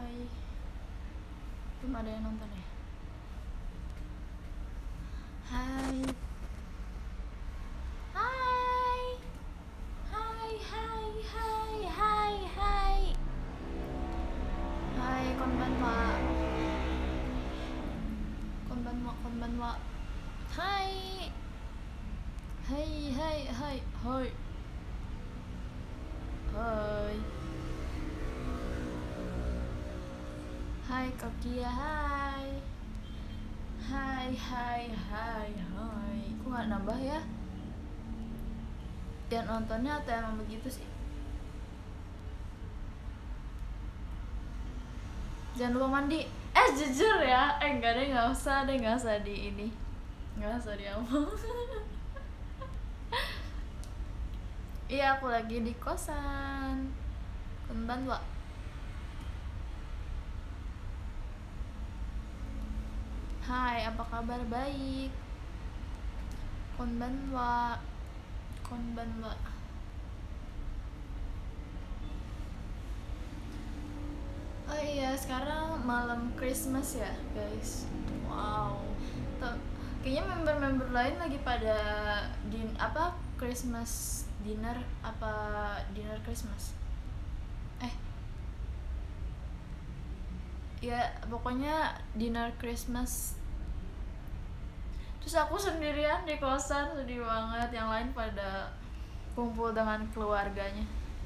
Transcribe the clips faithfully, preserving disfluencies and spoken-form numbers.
Hai. Belum ada yang nonton ya? Hai. Hai. Hai, hai, hai, hai, hai. Hai, konbanwa. Konbanwa, konbanwa. Hai. Hai, hai, hai, hai. Hai. Hai Kak Kia, hai. Hai, hai, hai, hai. Kok gak nambah ya? Yang nontonnya atau emang begitu sih? Jangan lupa mandi. Eh jujur ya, eh enggak deh, nggak usah deh, nggak usah di ini, nggak usah diomong. Iya, aku lagi di kosan. Konbanwa. Hai, apa kabar? Baik. Konbanwa. Konbanwa. Oh iya, sekarang malam Christmas ya, guys. Wow. Tuh, kayaknya member-member lain lagi pada din apa Christmas dinner apa dinner Christmas. Eh. Ya, pokoknya dinner Christmas. Terus aku sendirian di kosan, sedih banget. Yang lain pada kumpul dengan keluarganya.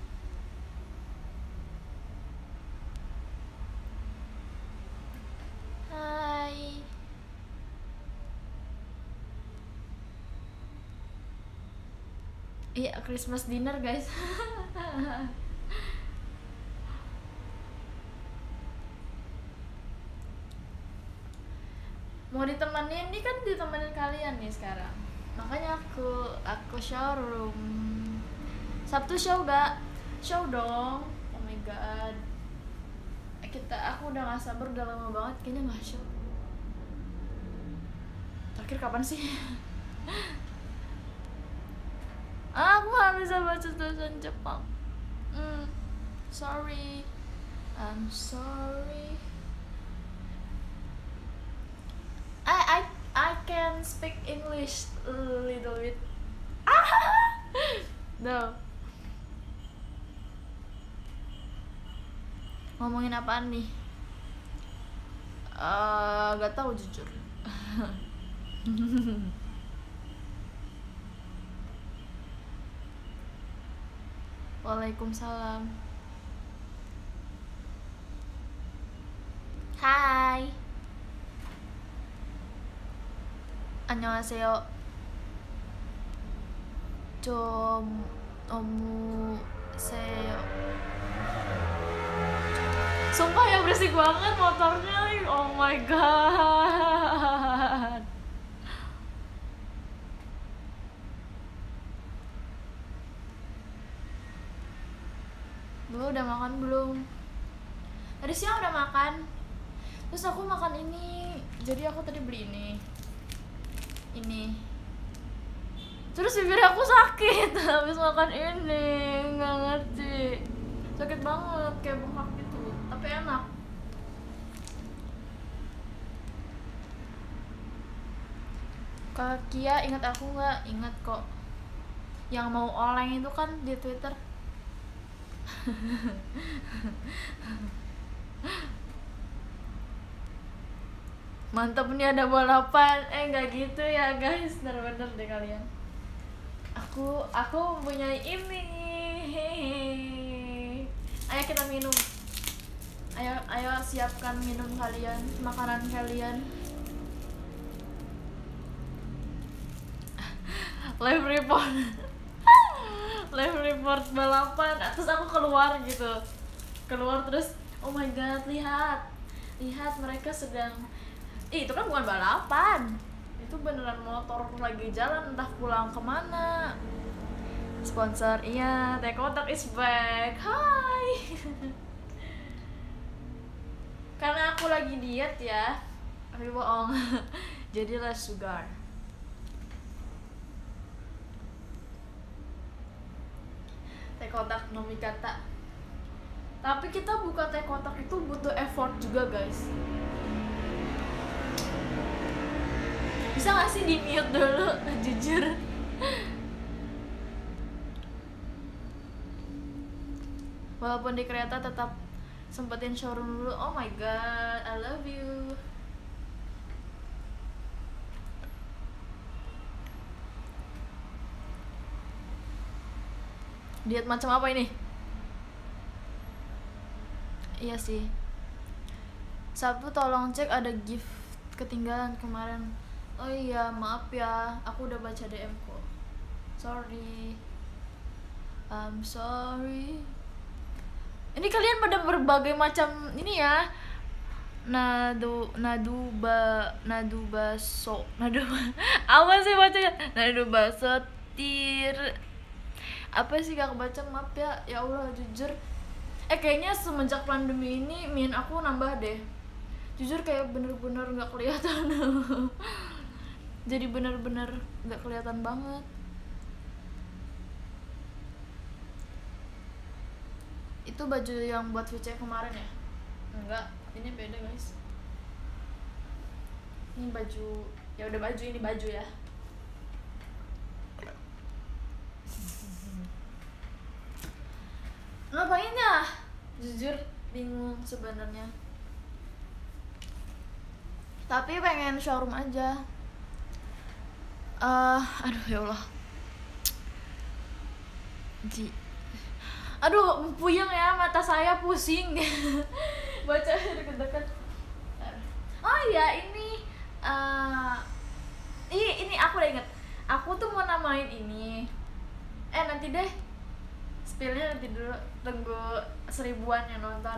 Hai. Iya, Christmas dinner, guys. Mau ditemenin, ini kan ditemenin kalian nih sekarang. Makanya aku aku showroom. Sabtu show gak? Show dong. Oh my god. Kita aku udah gak sabar, udah lama banget kayaknya gak show. Terakhir kapan sih? Aku gak bisa baca tulisan Jepang. Mm, sorry. I'm sorry. I I I can speak English a little bit. Ah! No. Ngomongin apaan nih? Uh, gak tahu jujur. Waalaikumsalam. Hai. 안녕하세요. 좀 너무 세요. Sumpah ya, berisik banget motornya. Oh my god. Lu udah makan belum? Tadi siang udah makan. Terus aku makan ini. Jadi aku tadi beli ini. Ini. Terus bibir aku sakit habis makan ini. Nggak ngerti. Sakit banget, kayak bengkak gitu. Tapi enak. Kak Kia, ingat aku nggak? Ingat kok. Yang mau oleng itu kan di Twitter. Mantap nih, ada balapan. Eh nggak gitu ya guys, bener-bener deh kalian. Aku aku mempunyai ini. Ayo kita minum. Ayo ayo siapkan minum kalian, makanan kalian. Live report. Live report balapan. Terus aku keluar gitu. Keluar terus, oh my god, lihat. Lihat mereka sedang. Ih, itu kan bukan balapan. Itu beneran motor lagi jalan, entah pulang kemana. Sponsor, iya, Teh Kotak is back. Hai. Karena aku lagi diet ya. Tapi bohong. Jadi less sugar. Teh Kotak no Mikata. Tapi kita buka teh kotak itu butuh effort juga guys. Bisa gak sih di mute dulu, jujur. Walaupun di kereta tetap sempetin showroom dulu. Oh my god, I love you. Diet macam apa ini? Iya sih. Sabtu tolong cek ada gift ketinggalan kemarin. Oh iya, maaf ya, aku udah baca D M kok. Sorry. I'm sorry. Ini kalian pada berbagai macam ini ya. Nadu nadu ba nadu baso. Nadu apa sih bacanya? Nadu baso tir. Apa sih gak kebaca, maaf ya. Ya Allah, jujur. Eh kayaknya semenjak pandemi ini min aku nambah deh. Jujur kayak bener-bener gak kelihatan. Jadi bener-bener gak kelihatan banget. Itu baju yang buat V C kemarin ya? Enggak, ini beda guys. Ini baju, ya udah baju, ini baju ya. Ngapain ya? Jujur bingung sebenarnya. Tapi pengen showroom aja. Uh, aduh ya Allah. Ji. Aduh, puyeng ya, mata saya pusing. Baca deket-deket. Oh iya, ini uh, ini ini aku udah inget. Aku tuh mau namain ini. Eh nanti deh. Spillnya nanti dulu, tunggu seribuan yang nonton.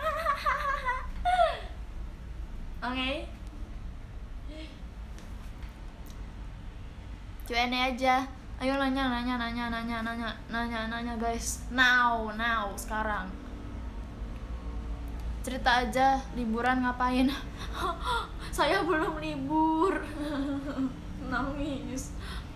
Oke. Okay. Q and A aja. Ayo nanya, nanya, nanya, nanya, nanya, nanya, nanya guys. Now, now, sekarang. Cerita aja, liburan ngapain? Saya belum libur. Nangis.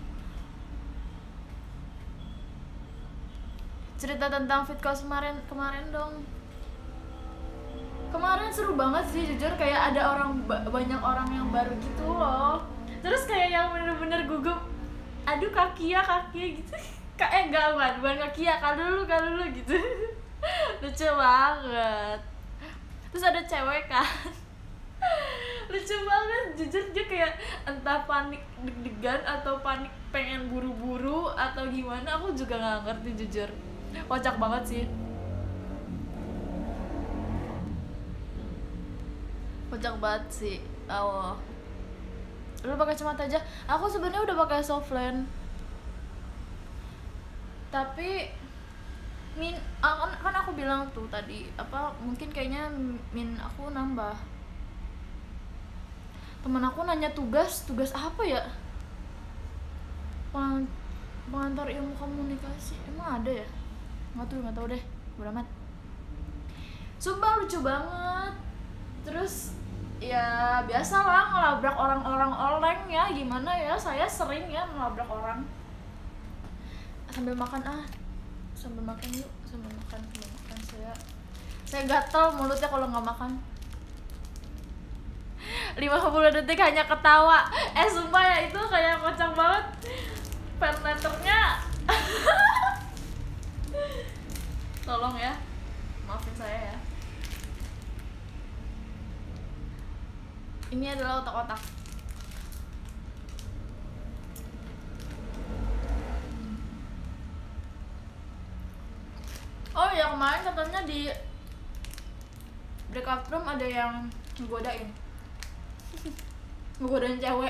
Cerita tentang fit course kemarin kemarin dong. Kemarin seru banget sih, jujur kayak ada orang banyak orang yang baru gitu loh. Terus kayak yang bener-bener gugup. Aduh kaki ya kaki ya gitu. Kak eh enggak bukan, bukan kaki ya, kalau dulu kalau dulu gitu. Lucu banget. Terus ada cewek kan. Lucu banget, jujur dia kayak entah panik deg-degan atau panik pengen buru-buru atau gimana, aku juga nggak ngerti jujur. Kocak banget sih. Kocak banget sih. Oh. Lu pakai kacamata aja. Aku sebenarnya udah pakai softland. Tapi min kan, kan aku bilang tuh tadi apa mungkin kayaknya min aku nambah. Temen aku nanya tugas, tugas apa ya? Peng, pengantar ilmu komunikasi. Emang ada ya? Nggak tuh, nggak tahu deh. Beramat. Sumpah lucu banget. Terus ya biasa lah ngelabrak orang-orang oleng ya, gimana ya, saya sering ya ngelabrak orang sambil makan. Ah sambil makan yuk, sambil makan sambil makan saya saya gatel mulutnya kalau nggak makan. Lima puluh detik hanya ketawa. Eh sumpah ya, itu kayak kocak banget penletternya. Tolong ya, maafin saya ya. Ini adalah otak-otak. Oh ya, kemarin katanya di breakout room ada yang ngegodain. Ngegodain cewek.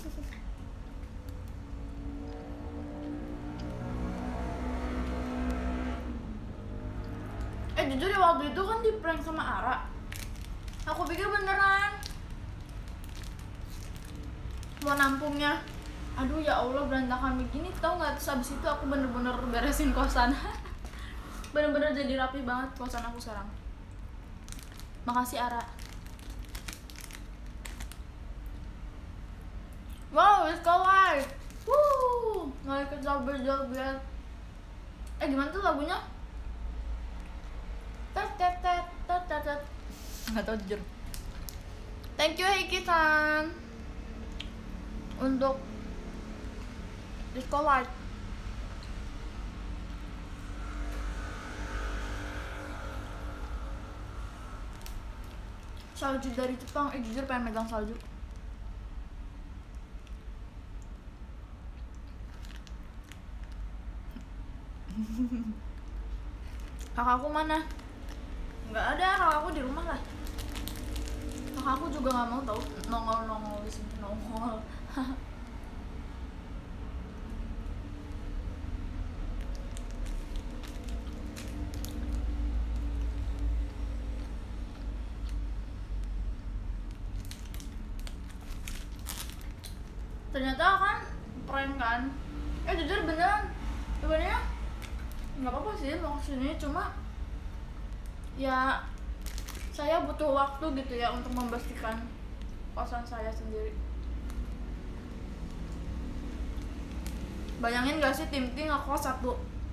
Eh jujur ya, waktu itu kan di prank sama Ara. Aku pikir beneran mau nampungnya. Aduh ya Allah, berantakan begini, tau gak? Terus abis itu aku bener-bener beresin kosan. Bener-bener jadi rapi banget kosan aku sekarang. Makasih Ara. Wow, let's go live. Woo, nggak ikut job-job. Eh gimana tuh lagunya? tet tet tet tet tet tet. Nggak tahu jujur. Thank you Heiki-san untuk disco light. Salju dari Jepang, eh jujur pengen megang salju. Kakakku mana? Nggak ada, kakakku di rumah lah. Kakakku juga nggak mau tahu nongol-nongol di sini, nongol. Ternyata kan prank kan, eh jujur beneran sebenarnya nggak apa-apa sih mau kesini, cuma ya saya butuh waktu gitu ya untuk membersihkan kosan saya sendiri. Bayangin gak sih Tim Tim ngekos satu,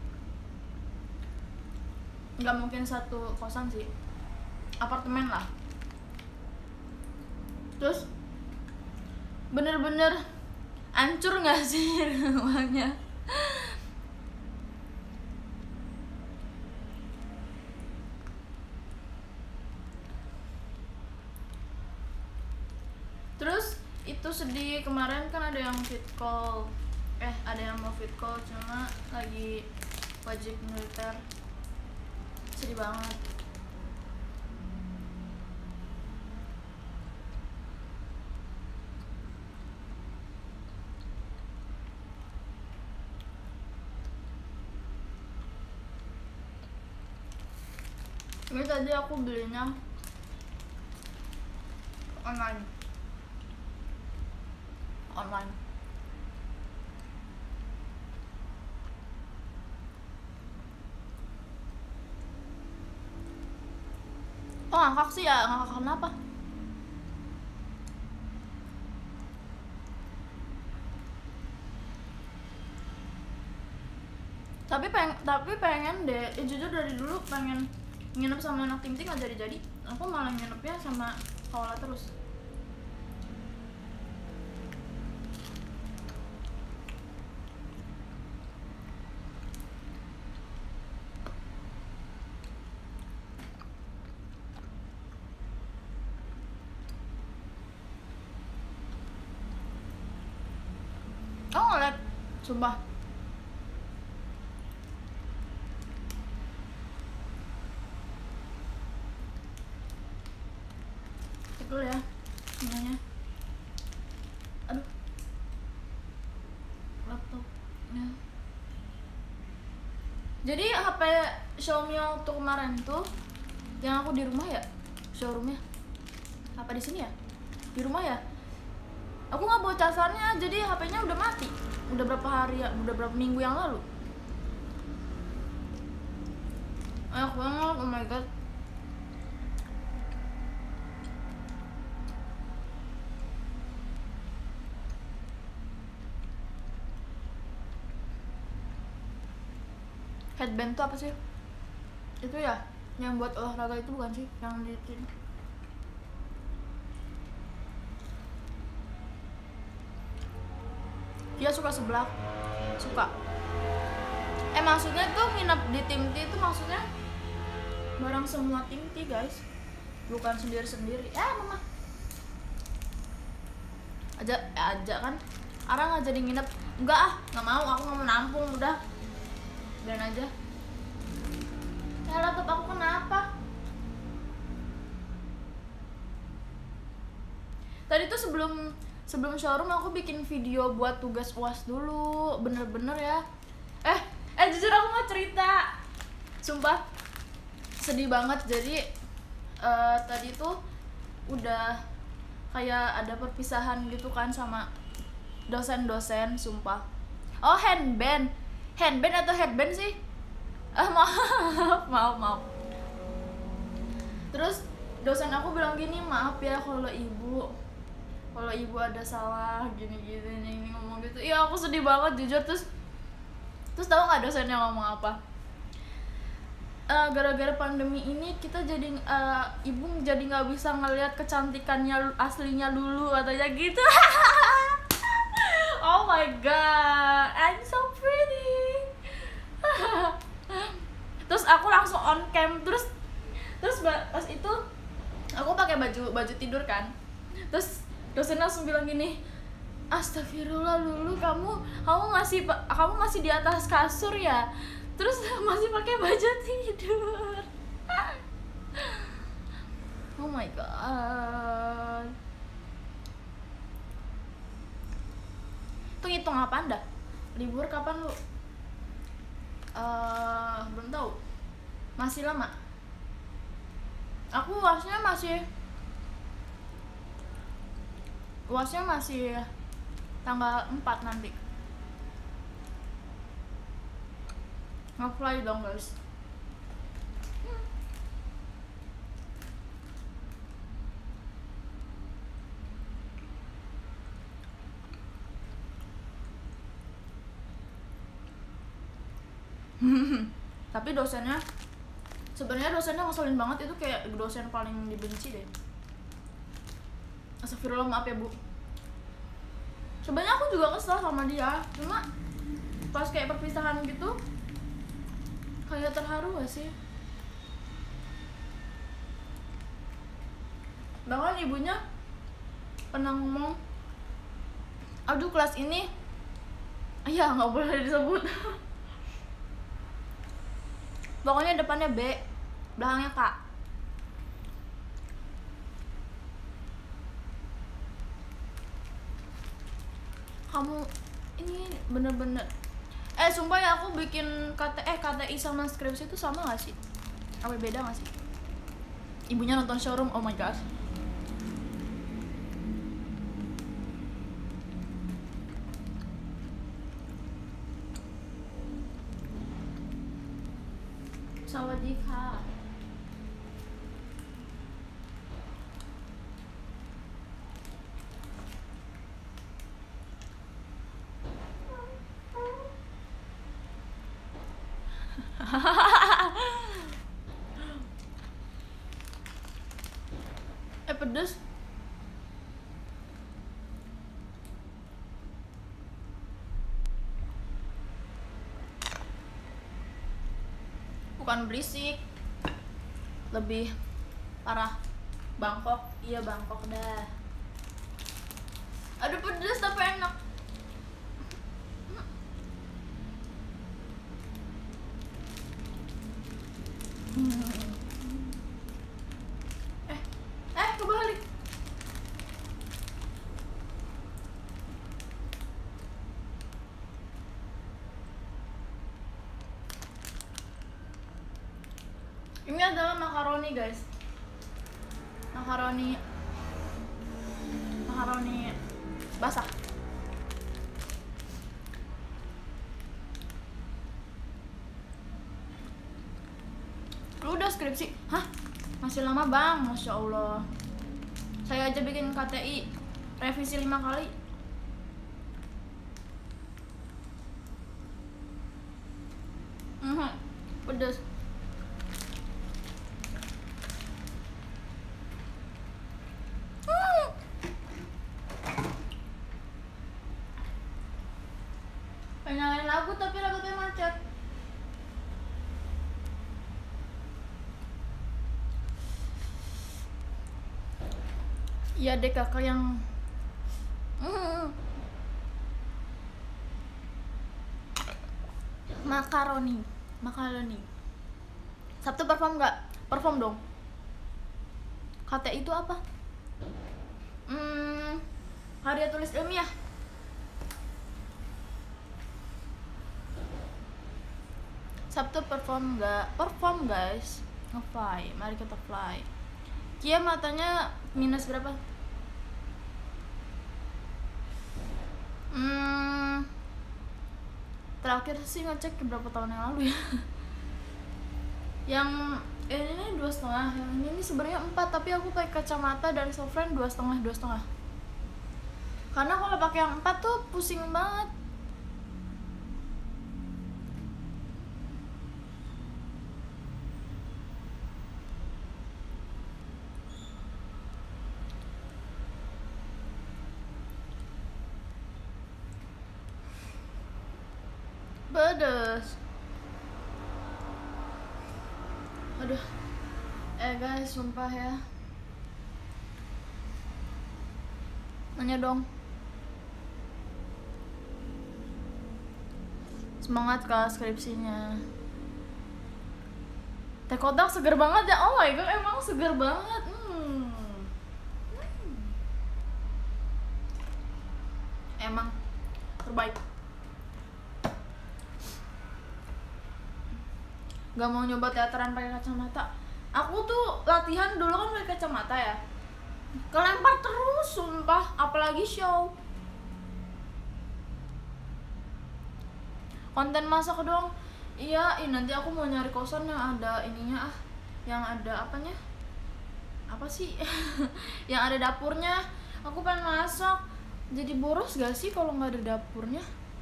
nggak mungkin satu kosan sih, apartemen lah. Terus bener-bener hancur nggak sih rumahnya? Terus itu sedih, kemarin kan ada yang fit call, eh ada yang mau fit call cuma lagi wajib militer, sedih banget. Ini tadi aku belinya online. Online. Oh ngakak sih ya, ngakak kenapa? Tapi pengen, tapi pengen deh, ya, jujur dari dulu pengen nginep sama anak Ting Ting gak jadi-jadi. Aku malah nginepnya sama Kaola terus. Oh ngeliat, sumpah. Dulu ya semuanya. Aduh, laptopnya. Jadi H P Xiaomi waktu kemarin tuh yang aku di rumah ya, showroomnya apa di sini ya, di rumah ya, aku nggak bawa casannya, jadi H P-nya udah mati, udah berapa hari ya, udah berapa minggu yang lalu. Enak banget, oh my god. Headband tuh apa sih? Itu ya, yang buat olahraga itu bukan sih? Yang di sini. Dia suka sebelah, suka. Eh maksudnya tuh nginep di Tim T itu maksudnya bareng semua Tim T guys, bukan sendiri-sendiri. Eh mama, aja, aja kan. Orang nggak jadi nginep, enggak ah, nggak mau. Aku nggak mau nampung, udah. Dan aja. Ya laptop aku kenapa? Tadi tuh sebelum sebelum showroom aku bikin video buat tugas U A S dulu, bener-bener ya. Eh, eh jujur aku mau cerita. Sumpah sedih banget. Jadi uh, tadi tuh udah kayak ada perpisahan gitu kan sama dosen-dosen, sumpah. Oh handband. Handband atau headband sih? Ah maaf, maaf, maaf. Terus dosen aku bilang gini, maaf ya kalau ibu, kalau ibu ada salah gini-gini, ini ngomong gitu. Iya aku sedih banget jujur. Terus, terus tahu nggak dosennya ngomong apa? uh, gara-gara pandemi ini kita jadi uh, ibu jadi nggak bisa ngelihat kecantikannya aslinya dulu katanya gitu. Oh my god, I'm so pretty. Terus aku langsung on cam, terus terus pas itu aku pakai baju baju tidur kan, terus dosen langsung bilang gini, astagfirullah Lulu, kamu kamu masih kamu masih di atas kasur ya, terus masih pakai baju tidur. Oh my god. Itu ngitung apa anda? Libur kapan lu? Uh, belum tahu. Masih lama. Aku uasnya masih uasnya masih tanggal empat nanti. Nge-fly dong guys. Tapi dosennya sebenarnya dosennya ngeselin banget, itu kayak dosen paling dibenci deh. Astagfirullah, maaf ya bu. Sebenarnya aku juga kesel sama dia, cuma pas kayak perpisahan gitu kayak terharu gak sih. Bahkan ibunya pernah ngomong, aduh kelas ini ya nggak boleh disebut. Pokoknya depannya B, belakangnya K. Kamu ini bener-bener, eh sumpah ya, aku bikin K T eh K T I sama skripsi itu sama gak sih? Apa beda gak sih? Ibunya nonton Showroom, oh my god. Sawadika. Eh pedes. Bukan berisik, lebih parah Bangkok. Iya Bangkok dah. Aduh pedes tapi enak. Eh, eh kebalik. Ini adalah makaroni guys, makaroni makaroni basah. Lu udah skripsi? Hah? Masih lama bang, masya Allah. Saya aja bikin K T I revisi lima kali. Mhm, pedes. Nyalain lagu tapi lagunya macet. Iya deh kakak yang mm. makaroni makaroni. Sabtu perform nggak? Perform dong. K T I itu apa? Hmm, karya tulis ilmiah. Sabtu perform nggak? Perform guys. Nge-fly, mari kita fly. Kia matanya minus berapa? Hmm, terakhir sih ngecek berapa tahun yang lalu ya. Yang ini dua setengah, yang ini sebenarnya empat, tapi aku pakai kacamata dan softframe dua setengah dua setengah. Karena kalau pakai yang empat tuh pusing banget. pedes. Aduh. Eh guys, sumpah ya. Nanya dong. Semangat kak skripsinya. Teh kotak seger banget ya. Oh my god, emang seger banget. Hmm. Hmm. Emang terbaik. Gak mau nyoba teateran pakai kacamata. Aku tuh latihan dulu kan pakai kacamata ya. Kelempar terus sumpah, apalagi show. Konten masak doang. Iya, ih, nanti aku mau nyari kosan yang ada ininya ah. Yang ada apanya? Apa sih? Yang ada dapurnya. Aku pengen masak. Jadi boros gak sih kalau nggak ada dapurnya?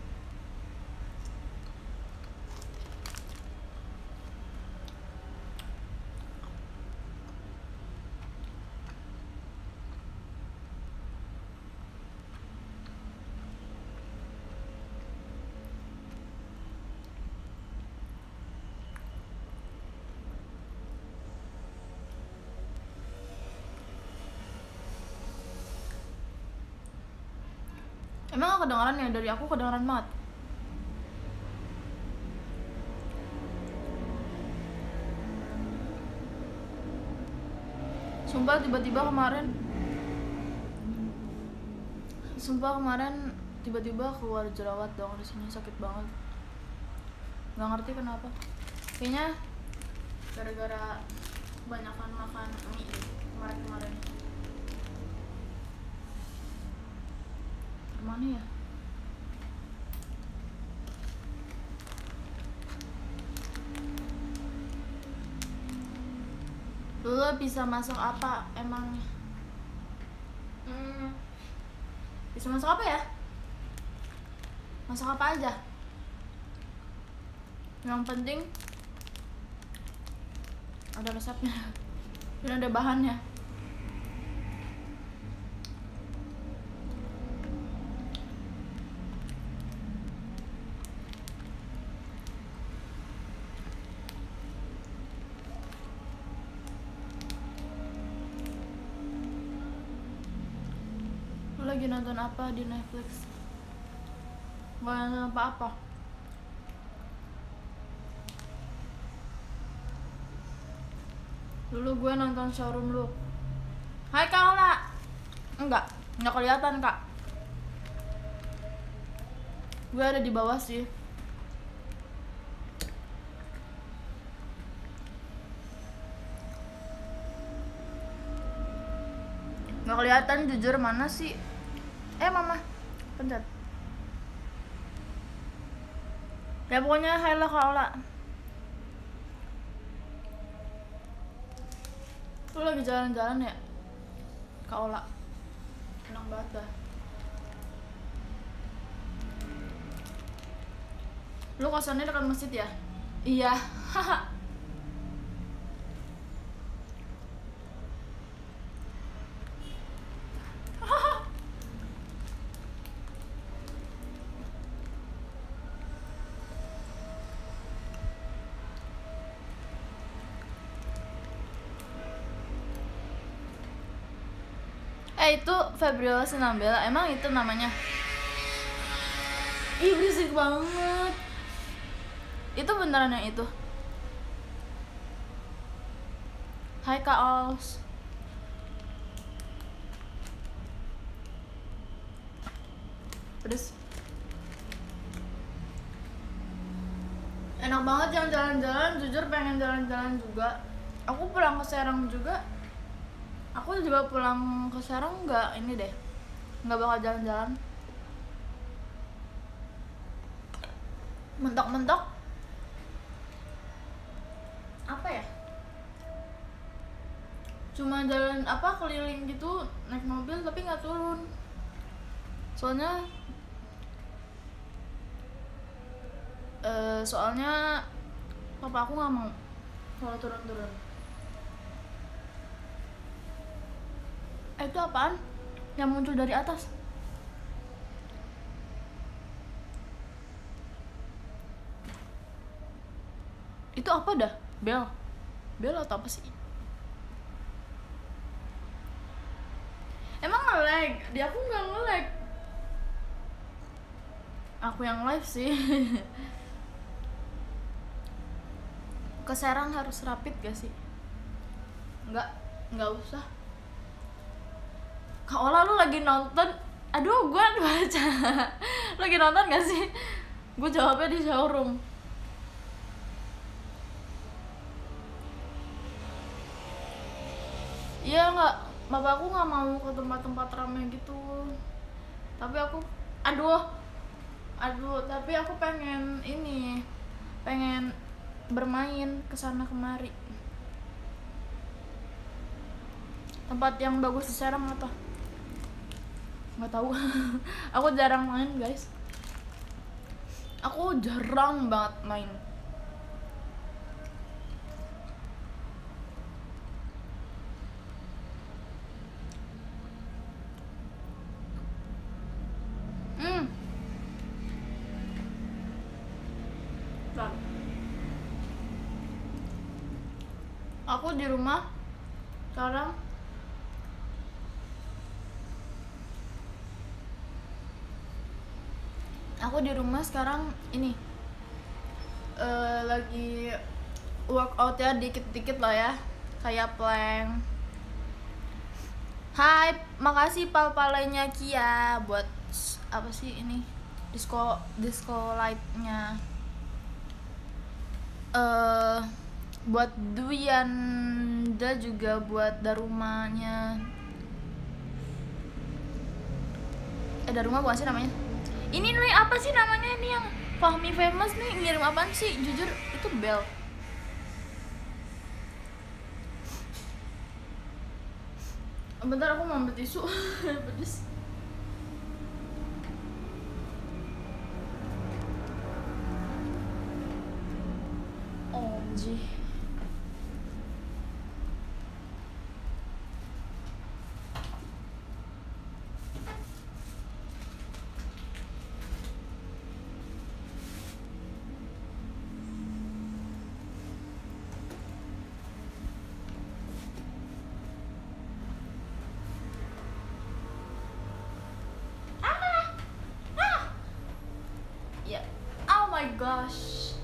Emang gak kedengeran ya? Dari aku kedengeran banget. Sumpah tiba-tiba kemarin Sumpah kemarin tiba-tiba keluar jerawat dong di sini, sakit banget. Gak ngerti kenapa. Kayaknya gara-gara kebanyakan makan mie kemarin-kemarin. Mana ya? Lo bisa masak apa emangnya? Hmm. Bisa masak apa ya? Masak apa aja? Yang penting ada resepnya dan ada bahannya. Lagi nonton apa di Netflix? Gak nonton apa-apa. Dulu gue nonton Showroom lu. Hai Kak Ola. Enggak, enggak kelihatan Kak. Gue ada di bawah sih. Nggak kelihatan jujur, mana sih? Eh mama, pencet. Ya pokoknya hai lah Kak Ola. Lu lagi jalan-jalan ya? Kak Ola. Enak banget dah. Lu kosannya dekat masjid ya? Iya. Haha. Eh itu Febiola Sinambela, emang itu namanya? Ih berisik banget. Itu beneran yang itu? Hai Kak Ols. Pedes. Enak banget yang jalan-jalan, jujur pengen jalan-jalan juga. Aku pulang ke Serang juga. Aku juga pulang ke Serang nggak ini deh, nggak bakal jalan-jalan. Mentok-mentok apa ya? Cuma jalan apa keliling gitu, naik mobil tapi nggak turun. Soalnya uh, soalnya papa aku nggak mau kalau turun-turun. Eh, itu apaan? Yang muncul dari atas? Itu apa dah? Bel? Bel atau apa sih? Emang nge-lag? Di aku nggak nge-lag. Aku yang live sih. Ke Serang harus rapid gak sih? Nggak, nggak usah. Kak Ola, lu lagi nonton? Aduh, gue baca. Lagi nonton gak sih? Gue jawabnya di showroom. Iya nggak, bapakku nggak mau ke tempat-tempat ramai gitu. Tapi aku, aduh, aduh, tapi aku pengen ini, pengen bermain kesana kemari. Tempat yang bagus di Serang apa? Nggak tahu. Aku jarang main guys. Aku jarang banget main. Hmm. Aku di rumah sekarang. Aku di rumah sekarang ini uh, lagi workout ya, dikit-dikit lah ya, kayak plank. Hai, makasih pal-palenya Kia buat apa sih ini, disco disco lightnya. Uh, buat Duyanda juga buat Darumanya. Eh Daruma bukan sih namanya? Ini nih apa sih namanya ini yang Fahmi Famous nih ngirim apaan sih? Jujur itu Bel. Bentar aku mau ambil tisu. Pedes. O M G. Gosh.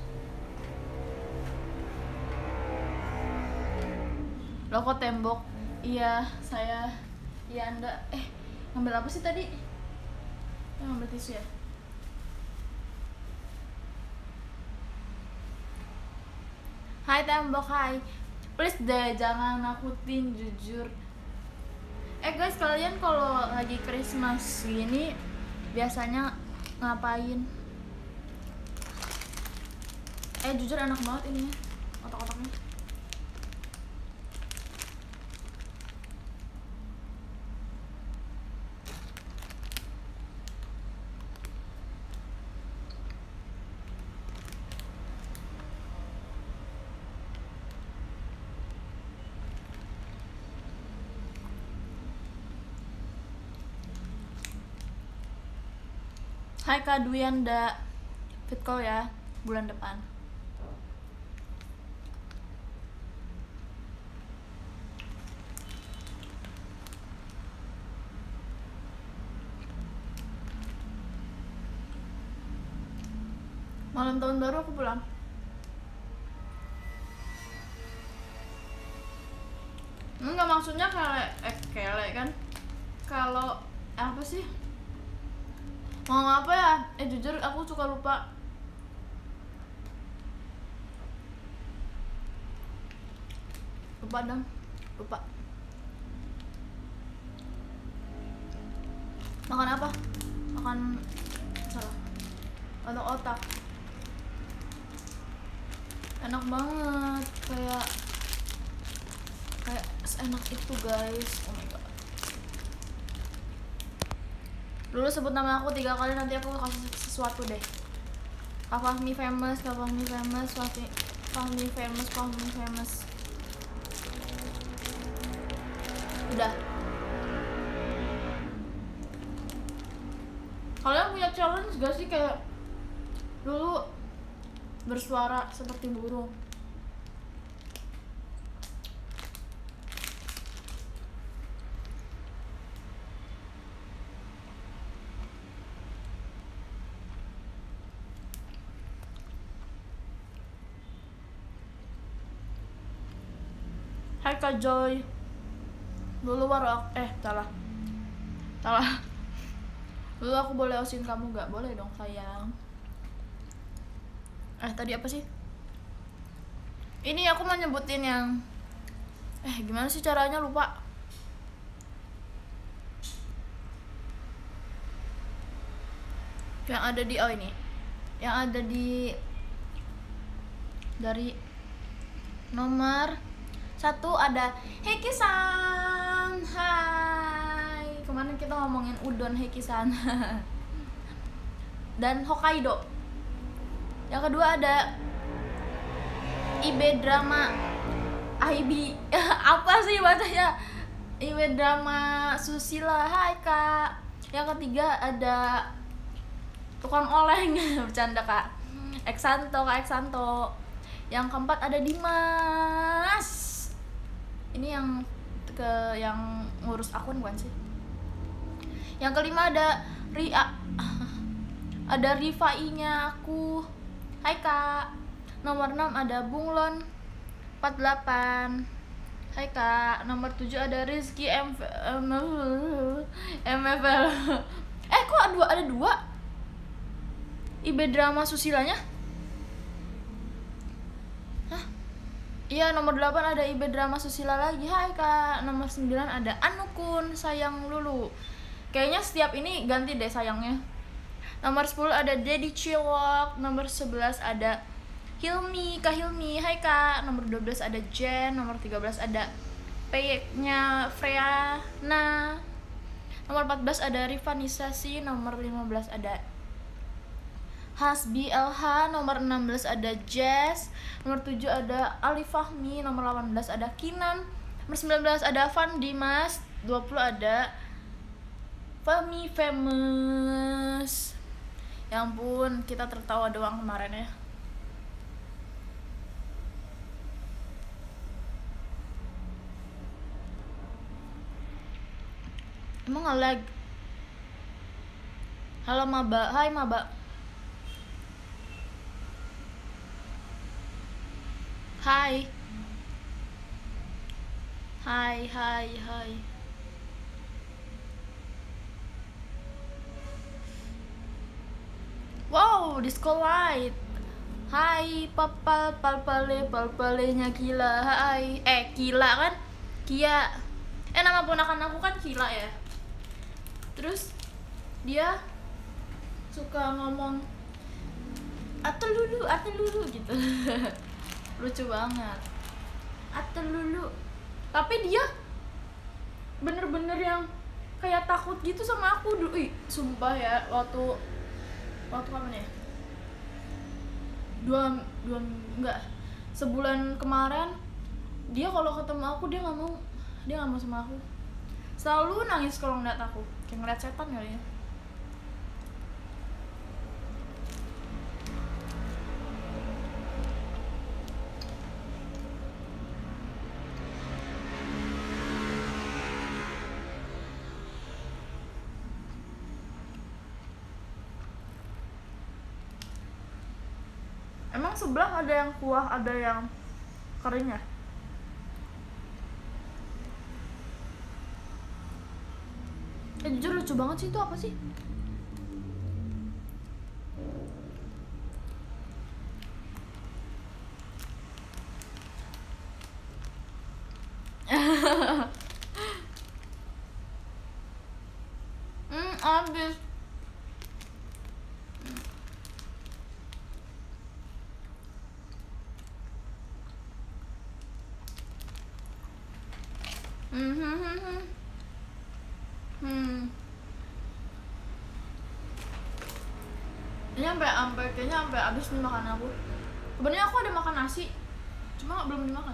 Loh kok tembok? Iya, saya. Iya Anda. Eh, ngambil apa sih tadi? Eh, ngambil tisu ya? Hai tembok, hai. Please deh, jangan nakutin, jujur. Eh guys, kalian kalau lagi Christmas gini biasanya ngapain? Eh jujur enak banget ininya, otak-otaknya. Hai Kak Duyanda, fit call ya bulan depan. Malam tahun baru aku pulang. Enggak, maksudnya kele, eh kele kan. Kalau apa sih? Mau apa ya? Eh jujur aku suka lupa. Lupa dong, lupa. Makan apa? Makan salah. Otak-otak. Enak banget, kayak kayak enak itu guys. Oh my god. Dulu sebut nama aku tiga kali, nanti aku kasih sesuatu deh. Kak Fahmi Famous, Kak Fahmi Famous, Fahmi Fahmi Famous, Fahmi Famous. Udah. Kalian punya challenge gak sih kayak dulu bersuara seperti burung? Hai Kak Joy. Dulu baru aku, eh salah salah dulu aku boleh osin kamu gak? Boleh dong sayang. Eh tadi apa sih? Ini aku mau nyebutin yang eh gimana sih caranya, lupa. Yang ada di oh ini yang ada di dari nomor satu ada Heiki-san. Hai, kemarin kita ngomongin udon Heiki-san. Dan Hokkaido. Yang kedua ada Ibe Drama I B. Apa sih bacanya? Ibe Drama Susila. Hai Kak. Yang ketiga ada tukang oleng. Bercanda Kak. Eksanto, Kak Eksanto. Yang keempat ada Dimas. Ini yang ke yang ngurus akun bukan sih? Yang kelima ada Ria. Ada Rifai-nya aku. Hai Kak. Nomor enam ada Bunglon empat puluh delapan. Hai Kak. Nomor tujuh ada Rizky M M F L. Eh kok ada dua ada dua? Ibe Drama Susilanya? Hah? Iya, nomor delapan ada Ibe Drama Susila lagi. Hai Kak. Nomor sembilan ada Anukun Sayang Lulu. Kayaknya setiap ini ganti deh sayangnya. Nomor sepuluh ada Daddy Chilok. Nomor sebelas ada Hilmi, Kak Hilmi. Hai Kak. Nomor dua belas ada Jen. Nomor tiga belas ada Peyeknya Freya. Nah. Nomor empat belas ada Rifanisasi. Nomor lima belas ada Hasbi L H. Nomor enam belas ada Jess. Nomor tujuh ada Ali Fahmi. Nomor delapan belas ada Kinan. Nomor sembilan belas ada Van Dimas. Dua puluh ada Fahmi Famous. Ya ampun, kita tertawa doang kemarin ya. Emang nge-lag? Halo Maba. Hai Maba. Hai. Hai, hai, hai. Wow, disco light. Hai, papal palpale palpalenya Kila. Hai. Eh, Kila kan? Kia. Eh, nama ponakan aku kan Kila ya. Terus dia suka ngomong atelulu, atelulu gitu. Lucu banget. Atelulu. Tapi dia bener-bener yang kayak takut gitu sama aku dulu. Ih, sumpah ya, waktu waktu kapan ya? Dua dua enggak sebulan kemarin dia kalau ketemu aku dia nggak mau dia nggak mau sama aku. Selalu nangis kalau ngeliat aku, kayak ngeliat setan kali ya. Emang sebelah ada yang kuah, ada yang kering ya? Eh jujur lucu banget sih, itu apa sih? Hmm, abis. Hmm, hmm, hmm, hmm. Hmm. Ini sampai sampai kayaknya sampai habis nih makan aku. Sebenarnya aku ada makan nasi, cuma belum dimakan.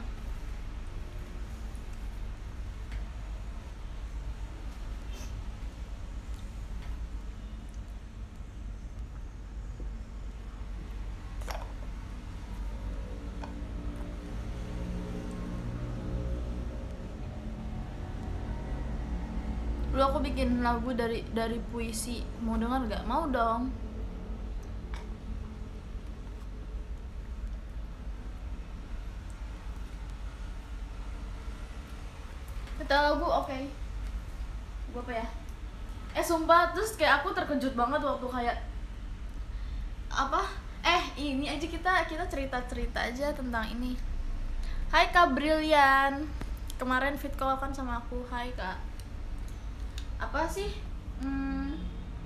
Dulu aku bikin lagu dari dari puisi, mau denger gak? Mau dong. Nyetel lagu oke okay. Gue apa ya, eh sumpah terus kayak aku terkejut banget waktu kayak apa eh ini aja kita kita cerita cerita aja tentang ini. Hai Kak Brilian, kemarin fit call kan sama aku. Hai Kak, apa sih hmm.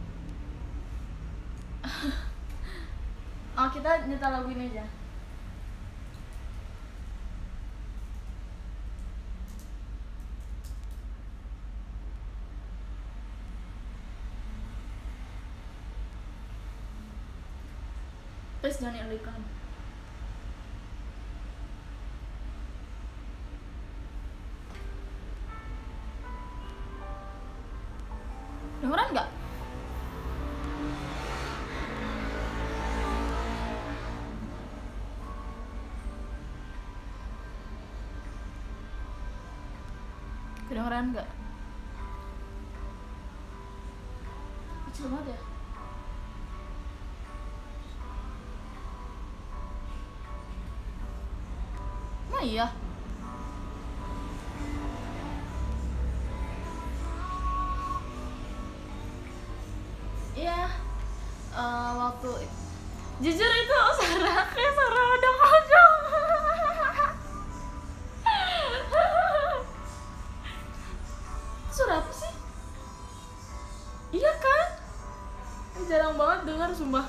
Oh kita nyetel lagu ini aja. Please jangan ilikkan. Dengeran nggak? Kedengeran nggak? Kecil banget ya. Nah iya. Iya. Uh, waktu jujur itu Sarah kayak Sarah udah kocok. Suara apa sih? Iya kan? Jarang banget dengar sumpah.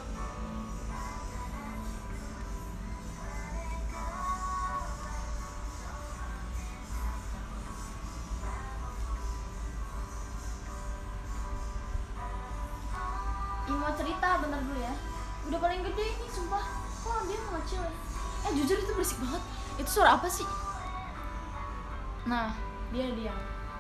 Mau cerita bentar dulu ya. Udah paling gede ini sumpah. Kok dia mengecil ya? Eh jujur itu berisik banget. Itu suara apa sih? Nah, dia diam.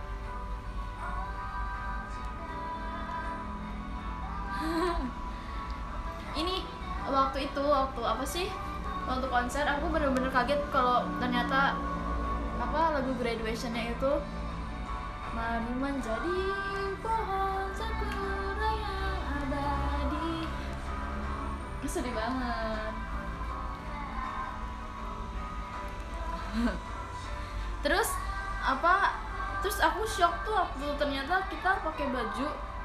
Ini waktu itu waktu apa sih? Waktu konser aku bener-bener kaget kalau ternyata apa lagu Graduation-nya itu mari menjadi pohon sakura yang abadi. Sedih banget. Terus apa? Terus aku shock tuh waktu ternyata kita pakai baju.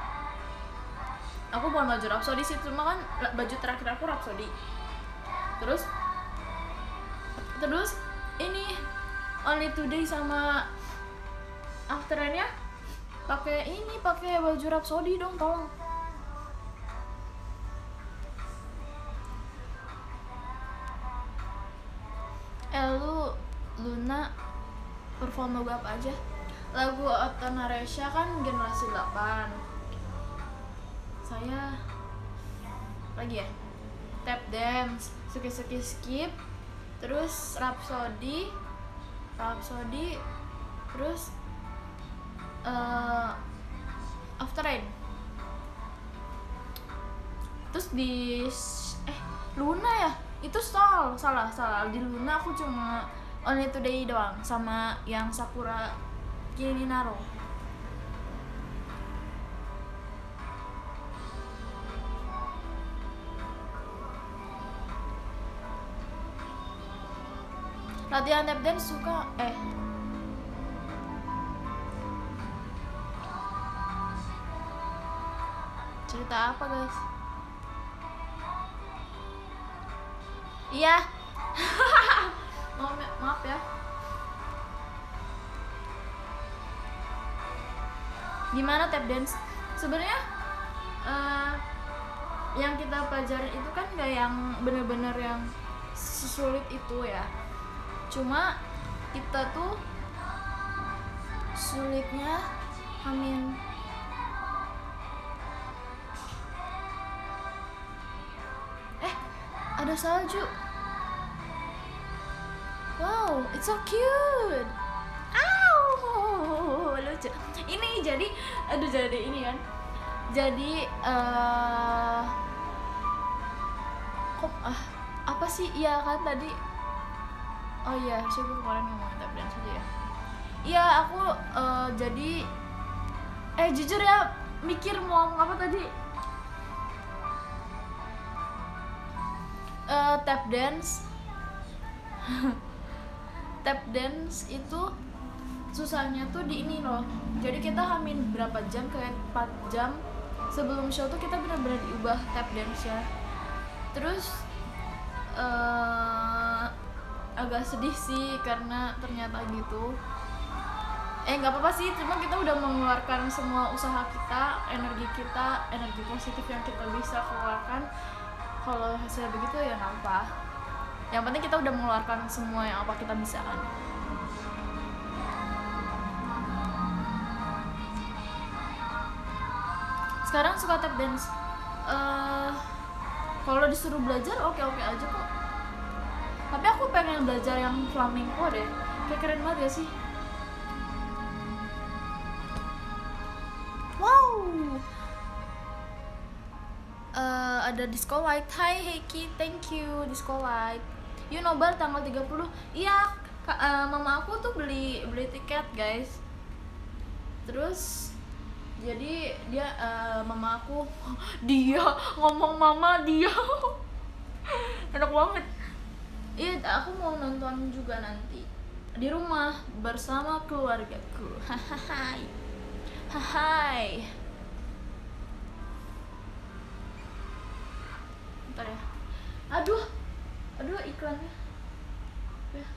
Aku bukan baju Rhapsody sih, cuma kan baju terakhir aku Rhapsody. Terus terus ini Only Today sama After Rain-nya pakai ini pakai baju Rhapsody dong, tolong. Eh lu Luna perform lagu apa aja? Lagu Otonaresha kan generasi delapan. Saya lagi ya Tap Dance, Suki-Suki Skip, terus Rhapsody Rhapsody terus uh, After Rain. Terus di eh Luna ya? Itu Soul, salah salah di Luna aku cuma Only Today doang sama yang Sakura Kininaro. Latihan tap dance suka eh cerita apa guys? Iya. maaf, maaf ya. Gimana tap dance? Sebenarnya uh, yang kita pelajarin itu kan gak yang bener-bener yang sesulit itu ya. Cuma kita tuh sulitnya amin eh ada salju. Wow, it's so cute. Ow, lucu. Ini jadi aduh jadi ini kan. Jadi uh, kok ah apa sih? Iya kan tadi. Oh iya, siapa kemarin ngomongin tap dance aja ya. Iya, aku uh, jadi eh jujur ya mikir mau ngomong apa tadi. Uh, tap dance tap dance itu susahnya tuh di ini loh, jadi kita hamin berapa jam, kayak empat jam sebelum show tuh kita benar-benar diubah tap dance ya. Terus uh, agak sedih sih karena ternyata gitu. Eh nggak apa-apa sih, cuma kita udah mengeluarkan semua usaha kita, energi kita, energi positif yang kita bisa keluarkan. Kalau hasilnya begitu ya nggak apa. Yang penting kita udah mengeluarkan semua yang apa kita bisa kan. Sekarang suka tap dance. Uh, kalau disuruh belajar oke-oke aja kok. Tapi aku pengen belajar yang flamenco deh. Kayak keren banget ya sih. Wow. Uh, ada disco light. Hai Heiki, thank you disco light. You nobar tanggal tiga puluh. Iya, uh, mama aku tuh beli beli tiket, guys. Terus jadi dia uh, mama aku dia ngomong mama dia enak banget. Iya, aku mau nonton juga nanti di rumah bersama keluargaku. Hai hai. Bentar ya. Aduh, aduh iklannya. Ya.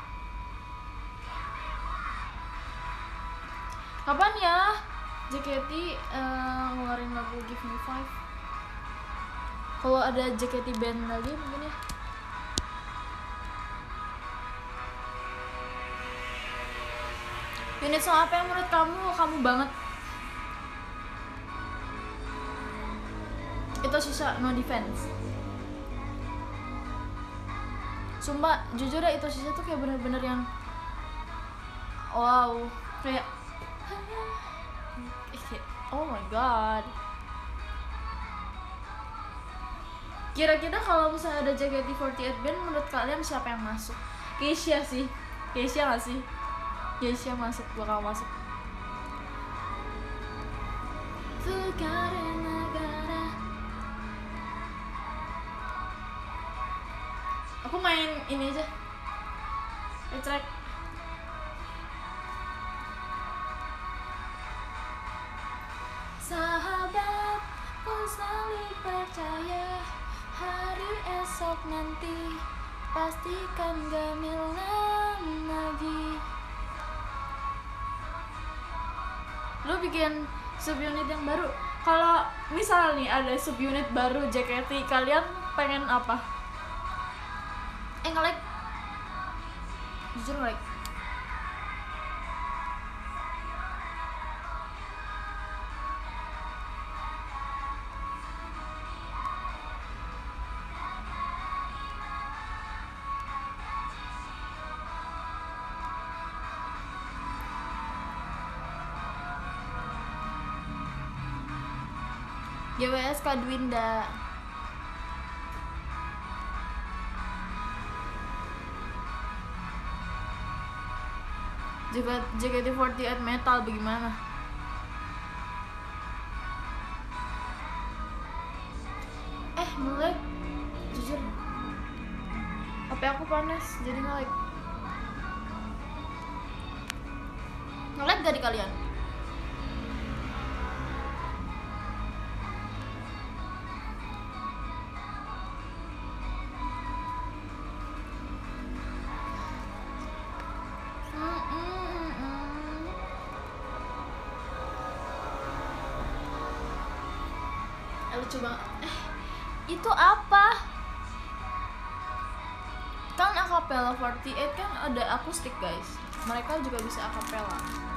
Kapan ya J K T uh, ngeluarin lagu Give Me Five? Kalau ada J K T band lagi mungkin ya. Unit song apa yang menurut kamu kamu banget? Itu sisa No Defense. Sumpah jujur ya, itu sisa tuh kayak bener-bener yang wow, kayak oh my god. Kira-kira kalau misalnya ada J K T empat delapan band, menurut kalian siapa yang masuk? Keisha sih. Keisha gak sih? Keisha masuk, bakal masuk. Aku main ini aja. Track. Sahabat, ku selalu percaya hari esok nanti pastikan gemilang lagi. Lu bikin subunit yang baru. Kalau misal nih ada subunit baru J K T, kalian pengen apa? Eh nge-like. Jujur nge-like. G W S Kadwinda. J K T empat delapan metal bagaimana? Eh, nge-lag. Jujur. H P aku panas, jadi nge-lag. Nge-lag gak di kalian? Coba eh itu apa kan acapella empat delapan kan ada akustik guys, mereka juga bisa acapella.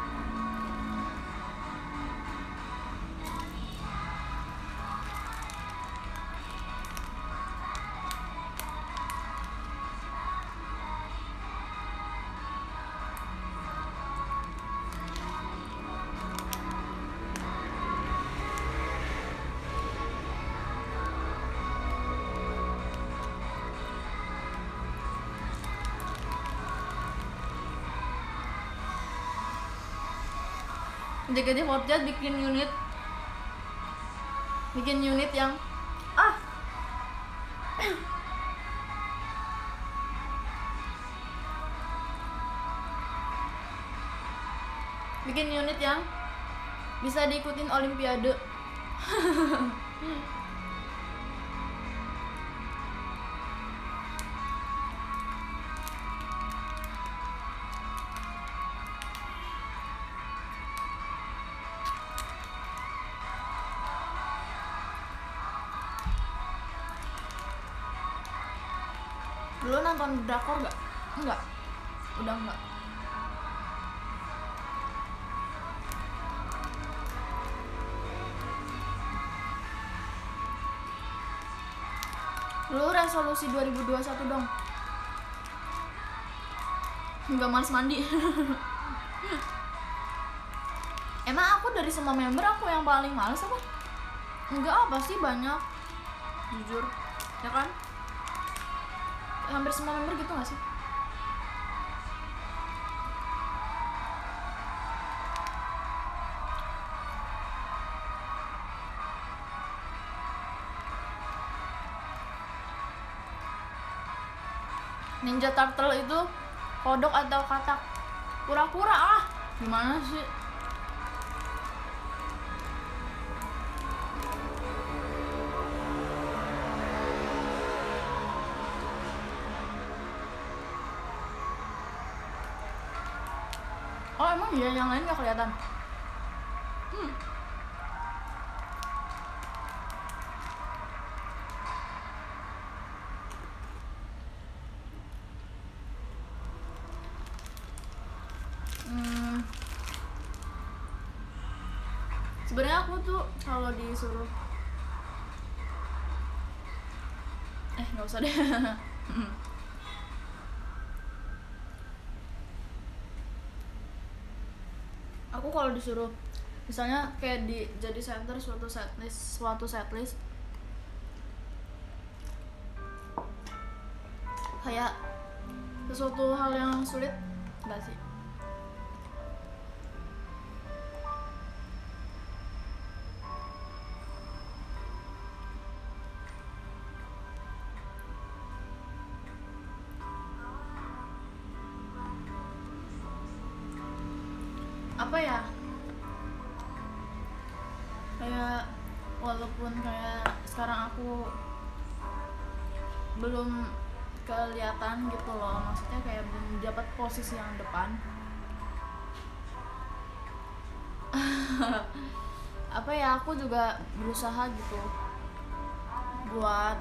J K T empat delapan bikin unit bikin unit yang ah bikin unit yang bisa diikutin olimpiade. Dulu nonton drakor gak? Enggak, udah enggak. Dulu resolusi dua ribu dua puluh satu dong. Enggak, males mandi. Emang aku dari semua member aku yang paling males apa? Enggak, apa sih, banyak. Jujur, ya kan? Hampir semua member gitu gak sih? Ninja Turtle itu kodok atau katak? Pura-pura ah. Gimana sih? Oh emang iya, yang lain gak kelihatan? Hmm. Hmm. Sebenarnya aku tuh kalau disuruh, eh nggak usah deh. Aku kalau disuruh misalnya kayak di jadi center suatu setlist suatu setlist kayak sesuatu hal yang sulit nggak sih? Apa ya, kayak walaupun kayak sekarang aku belum kelihatan gitu loh, maksudnya kayak belum dapat posisi yang depan. Apa ya, aku juga berusaha gitu buat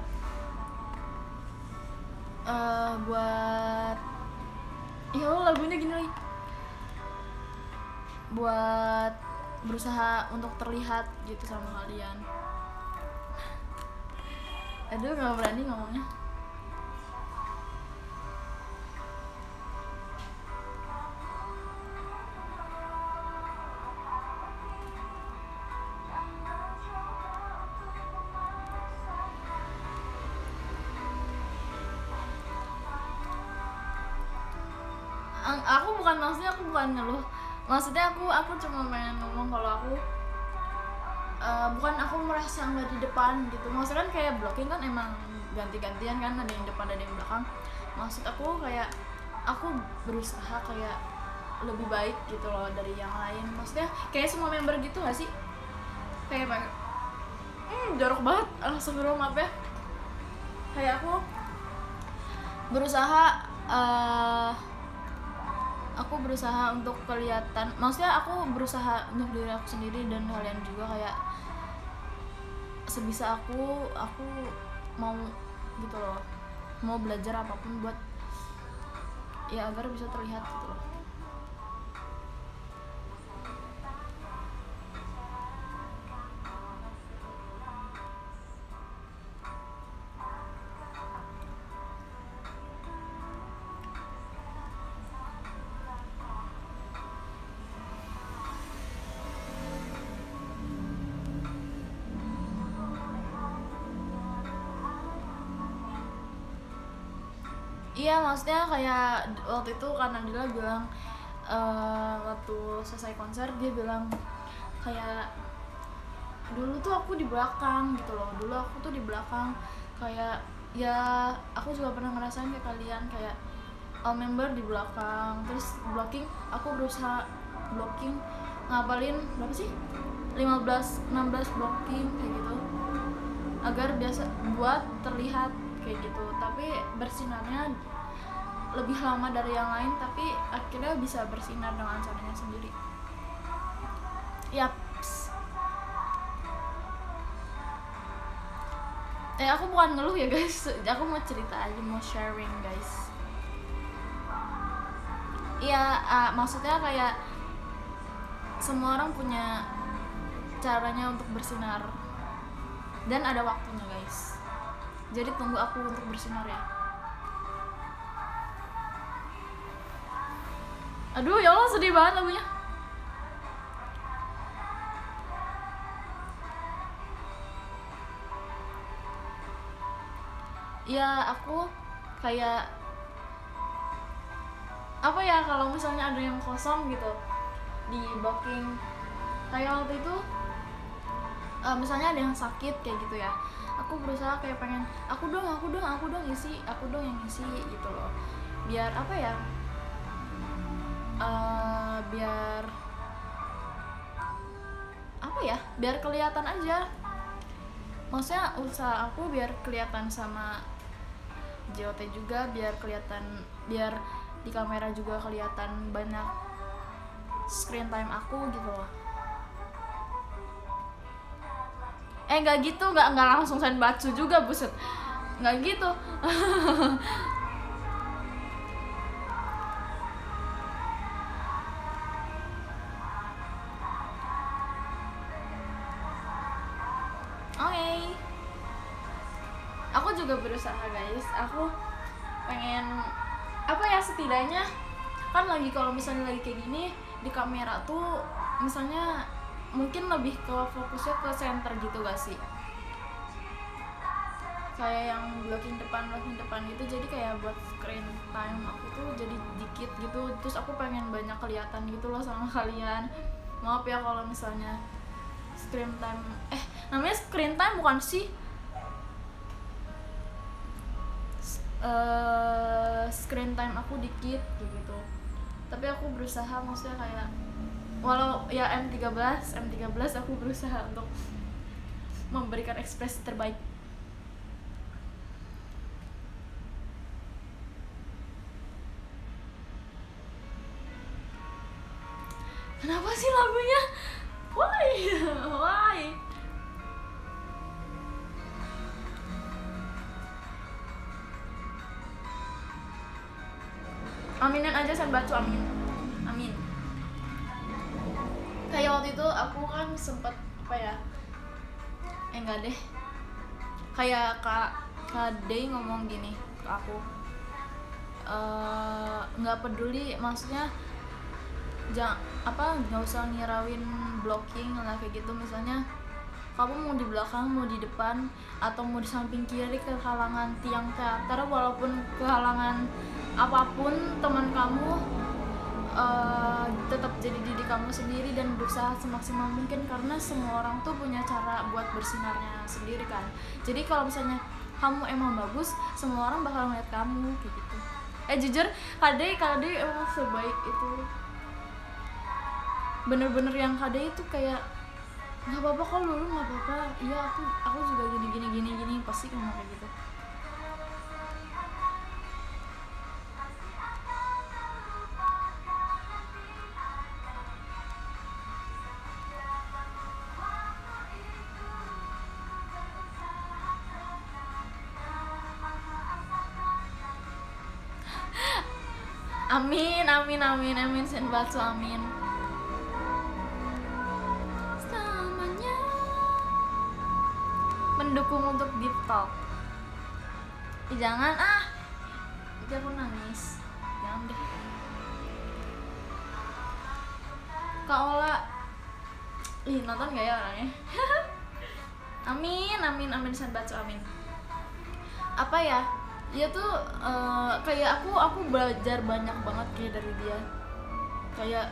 uh, buat ya Allah, lagunya gini lagi, buat berusaha untuk terlihat gitu sama kalian. Aduh, nggak berani ngomongnya. Aku bukan, maksudnya aku bukan ngeluh, maksudnya aku aku cuma pengen ngomong kalau aku uh, bukan aku merasa nggak di depan gitu. Maksudnya kan kayak blocking kan emang ganti-gantian kan, ada yang depan ada yang belakang. Maksud aku kayak aku berusaha kayak lebih baik gitu loh dari yang lain. Maksudnya kayak semua member gitu nggak sih? Kayak pengen, hmm jorok banget, langsung dulu maaf ya. Kayak aku berusaha uh, aku berusaha untuk kelihatan, maksudnya aku berusaha untuk diri aku sendiri dan kalian juga, kayak sebisa aku aku mau gitu loh, mau belajar apapun buat ya agar bisa terlihat gitu loh. Iya, maksudnya kayak waktu itu kan Nadila bilang uh, waktu selesai konser dia bilang kayak dulu tuh aku di belakang gitu loh, dulu aku tuh di belakang kayak ya aku juga pernah ngerasain kayak kalian, kayak all member di belakang terus blocking, aku berusaha blocking, ngapalin berapa sih, lima belas enam belas blocking kayak gitu, agar biasa buat terlihat kayak gitu. Tapi bersinarnya lebih lama dari yang lain, tapi akhirnya bisa bersinar dengan caranya sendiri. Yaps. Eh aku bukan ngeluh ya guys, aku mau cerita aja, mau sharing guys. Iya, uh, maksudnya kayak semua orang punya caranya untuk bersinar dan ada waktunya guys. Jadi tunggu aku untuk bersinar ya. Aduh ya Allah, sedih banget lagunya. Ya aku kayak apa ya, kalau misalnya ada yang kosong gitu di blocking, kayak waktu itu uh, misalnya ada yang sakit kayak gitu ya, aku berusaha kayak pengen aku dong aku dong aku dong isi aku dong yang isi gitu loh, biar apa ya, uh, biar apa ya biar kelihatan aja, maksudnya usaha aku biar kelihatan sama J O T juga, biar kelihatan, biar di kamera juga kelihatan banyak screen time aku gitu loh. Eh nggak gitu, nggak nggak langsung senbatsu juga, buset, nggak gitu. Oke, okay. Aku juga berusaha guys, aku pengen apa ya, setidaknya kan lagi kalau misalnya lagi kayak gini di kamera tuh misalnya mungkin lebih ke fokusnya ke center gitu gak sih, kayak yang blocking depan blocking depan gitu, jadi kayak buat screen time aku tuh jadi dikit gitu, terus aku pengen banyak kelihatan gitu loh sama kalian. Maaf ya kalau misalnya screen time eh namanya screen time bukan sih, Uh, screen time aku dikit gitu, tapi aku berusaha, maksudnya kayak walau ya M tiga belas M tiga belas aku berusaha untuk memberikan ekspresi terbaik. Kenapa sih lagunya? Why? Why? Aminin aja senbatsu, amin, amin. Kayak waktu itu aku kan sempet apa ya, eh enggak deh, kayak kak kak Day ngomong gini ke aku, nggak e, peduli, maksudnya jangan apa nggak usah ngirawin blocking lah kayak gitu, misalnya kamu mau di belakang, mau di depan, atau mau di samping kiri kehalangan tiang teater, walaupun kehalangan apapun, teman kamu uh, tetap jadi diri kamu sendiri dan berusaha semaksimal mungkin, karena semua orang tuh punya cara buat bersinarnya sendiri kan. Jadi kalau misalnya kamu emang bagus, semua orang bakal ngeliat kamu kayak gitu. Eh jujur, Kade Kade emang sebaik itu, bener-bener yang Kade itu kayak nggak apa-apa kok Lulu, nggak apa-apa, iya aku aku juga gini gini gini gini, pasti kamu kayak gitu. Amin, amin, amin, amin, senbatsu, amin. Selamanya mendukung untuk deep talk. Eh, jangan ah, nanti aku nangis. Jangan deh. Kak Ola, ih nonton gak ya orangnya? Amin, amin, amin, senbatsu, amin. Apa ya? Dia tuh uh, kayak aku aku belajar banyak banget kayak dari dia, kayak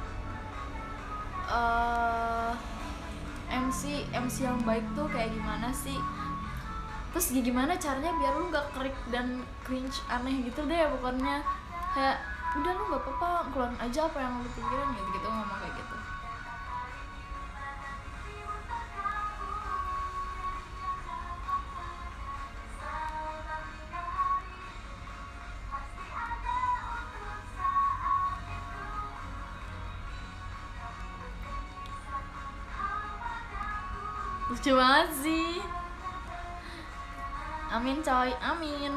uh, M C M C yang baik tuh kayak gimana sih, terus gimana caranya biar lu gak krik dan cringe aneh gitu deh pokoknya, kayak udah lu nggak apa-apa, keluarin aja apa yang lu pikirin gitu gitu, ngomong kayak gitu. Lucu banget sih. Amin coy, amin.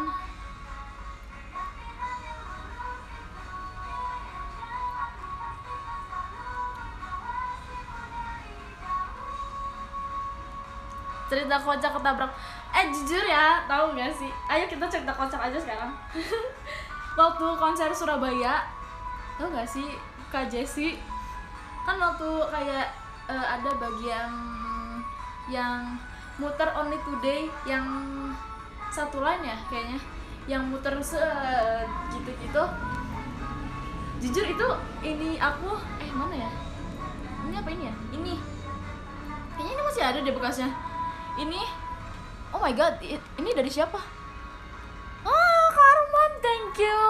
Cerita kocak ketabrak. Eh jujur ya, tahu nggak sih? Ayo kita cerita kocak aja sekarang. Waktu konser Surabaya, tahu nggak sih Kak Jessi? Kan waktu kayak uh, ada bagian yang muter Only Today yang satu line ya kayaknya, yang muter se gitu-gitu. Jujur itu ini aku eh mana ya? Ini apa ini ya? Ini. Kayaknya ini masih ada deh bekasnya. Ini. Oh my god, ini dari siapa? Oh, Karman, thank you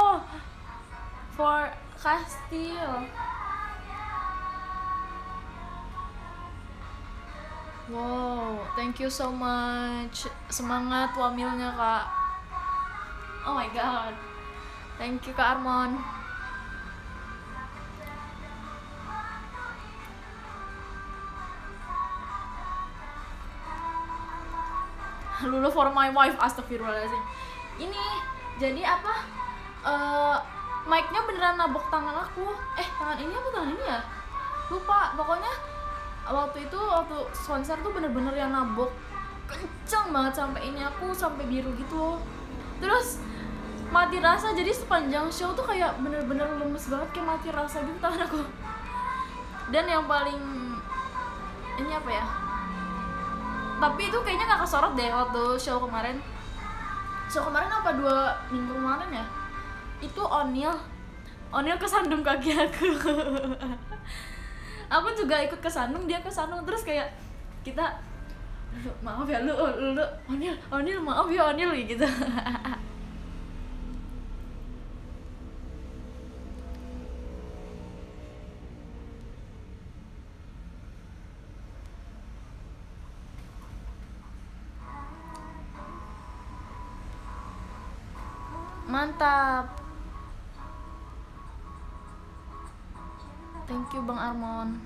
for Castile. Wow, thank you so much. Semangat wamilnya Kak. Oh my god, thank you Kak Armon. Lulu for my wife, astagfirullahaladzim. Ini jadi apa? Uh, mic-nya beneran nabok tangan aku. Eh, tangan ini apa tangan ini ya? Lupa, pokoknya waktu itu waktu konser tuh bener-bener yang nabok kenceng banget sampai ini aku sampai biru gitu. Terus mati rasa, jadi sepanjang show tuh kayak bener-bener lemes banget, kayak mati rasa gitu tangan aku. Dan yang paling ini apa ya, tapi itu kayaknya gak kesorot deh waktu show kemarin. Show kemarin apa dua minggu kemarin ya, itu Onil Onil kesandung kaki aku. Aku juga ikut kesandung, dia kesandung, terus kayak kita maaf ya lu, lu, lu Onil, Onil maaf ya Onil gitu. Mantap. Thank you Bang Armon.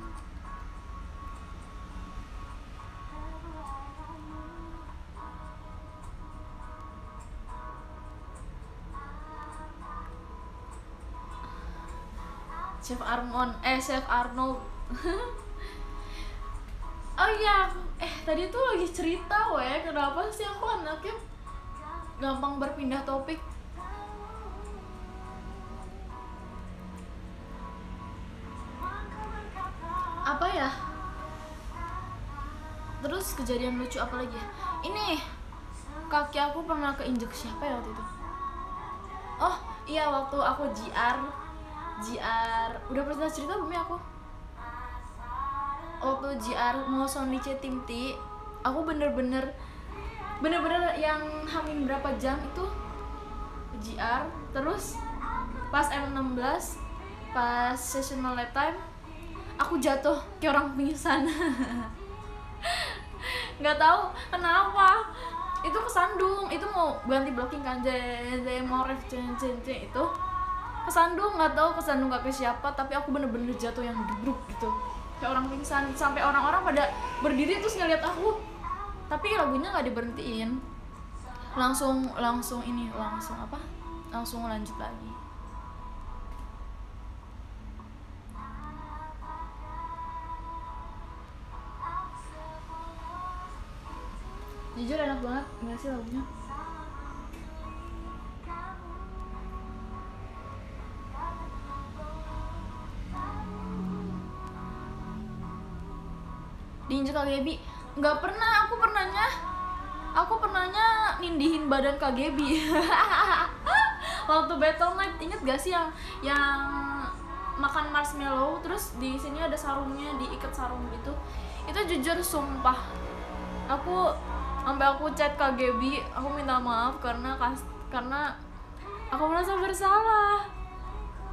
Chef Armon, eh Chef Arnold. Oh iya, eh tadi tuh lagi cerita weh, kenapa sih aku anaknya gampang berpindah topik. Apa ya? Terus kejadian lucu apa lagi ya? Ini kaki aku pernah keinjek siapa ya waktu itu? Oh iya, waktu aku G R G R udah pernah cerita belum ya aku? Waktu G R mau Sonice Tim T, aku bener-bener bener-bener yang hamil berapa jam itu G R. Terus pas M enam belas pas sessional lap time aku jatuh kayak orang pingsan. Nggak tahu kenapa, itu kesandung, itu mau ganti blocking kan, jadi mau ref cincin itu kesandung, nggak tahu kesandung kaki siapa, tapi aku bener-bener jatuh yang debruk gitu kayak orang pingsan, sampai orang-orang pada berdiri terus ngeliat aku, tapi lagunya nggak diberhentiin, langsung langsung ini langsung apa langsung lanjut lagi. Jujur enak banget nggak sih lagunya? Diinjek K G B? Nggak pernah, aku pernahnya aku pernahnya nindihin badan K G B. Waktu Battle Night, inget gak sih yang yang makan marshmallow terus di sini ada sarungnya, diikat sarung gitu. Itu jujur sumpah aku sampai aku chat K G B, aku minta maaf karena kas, karena aku merasa bersalah.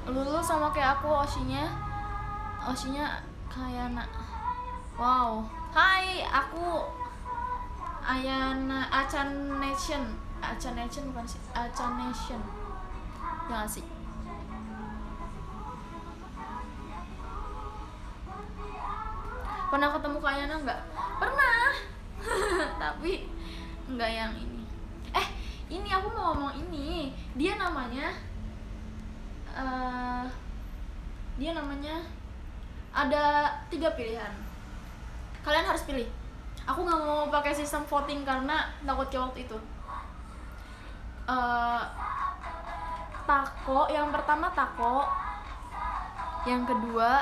Lulu sama kayak aku, Oshinya Oshinya kayak anak. Wow. Hai, aku Ayana Acan Nation. Acan Nation bukan sih? Acan Nation. Ya gak sih? Pernah ketemu Kak Ayana nggak? Pernah. Tapi nggak yang ini. Eh, ini aku mau ngomong ini. Dia namanya uh, dia namanya ada tiga pilihan. Kalian harus pilih. Aku nggak mau pakai sistem voting karena takut kayak waktu itu. Uh, Tako, yang pertama Tako. Yang kedua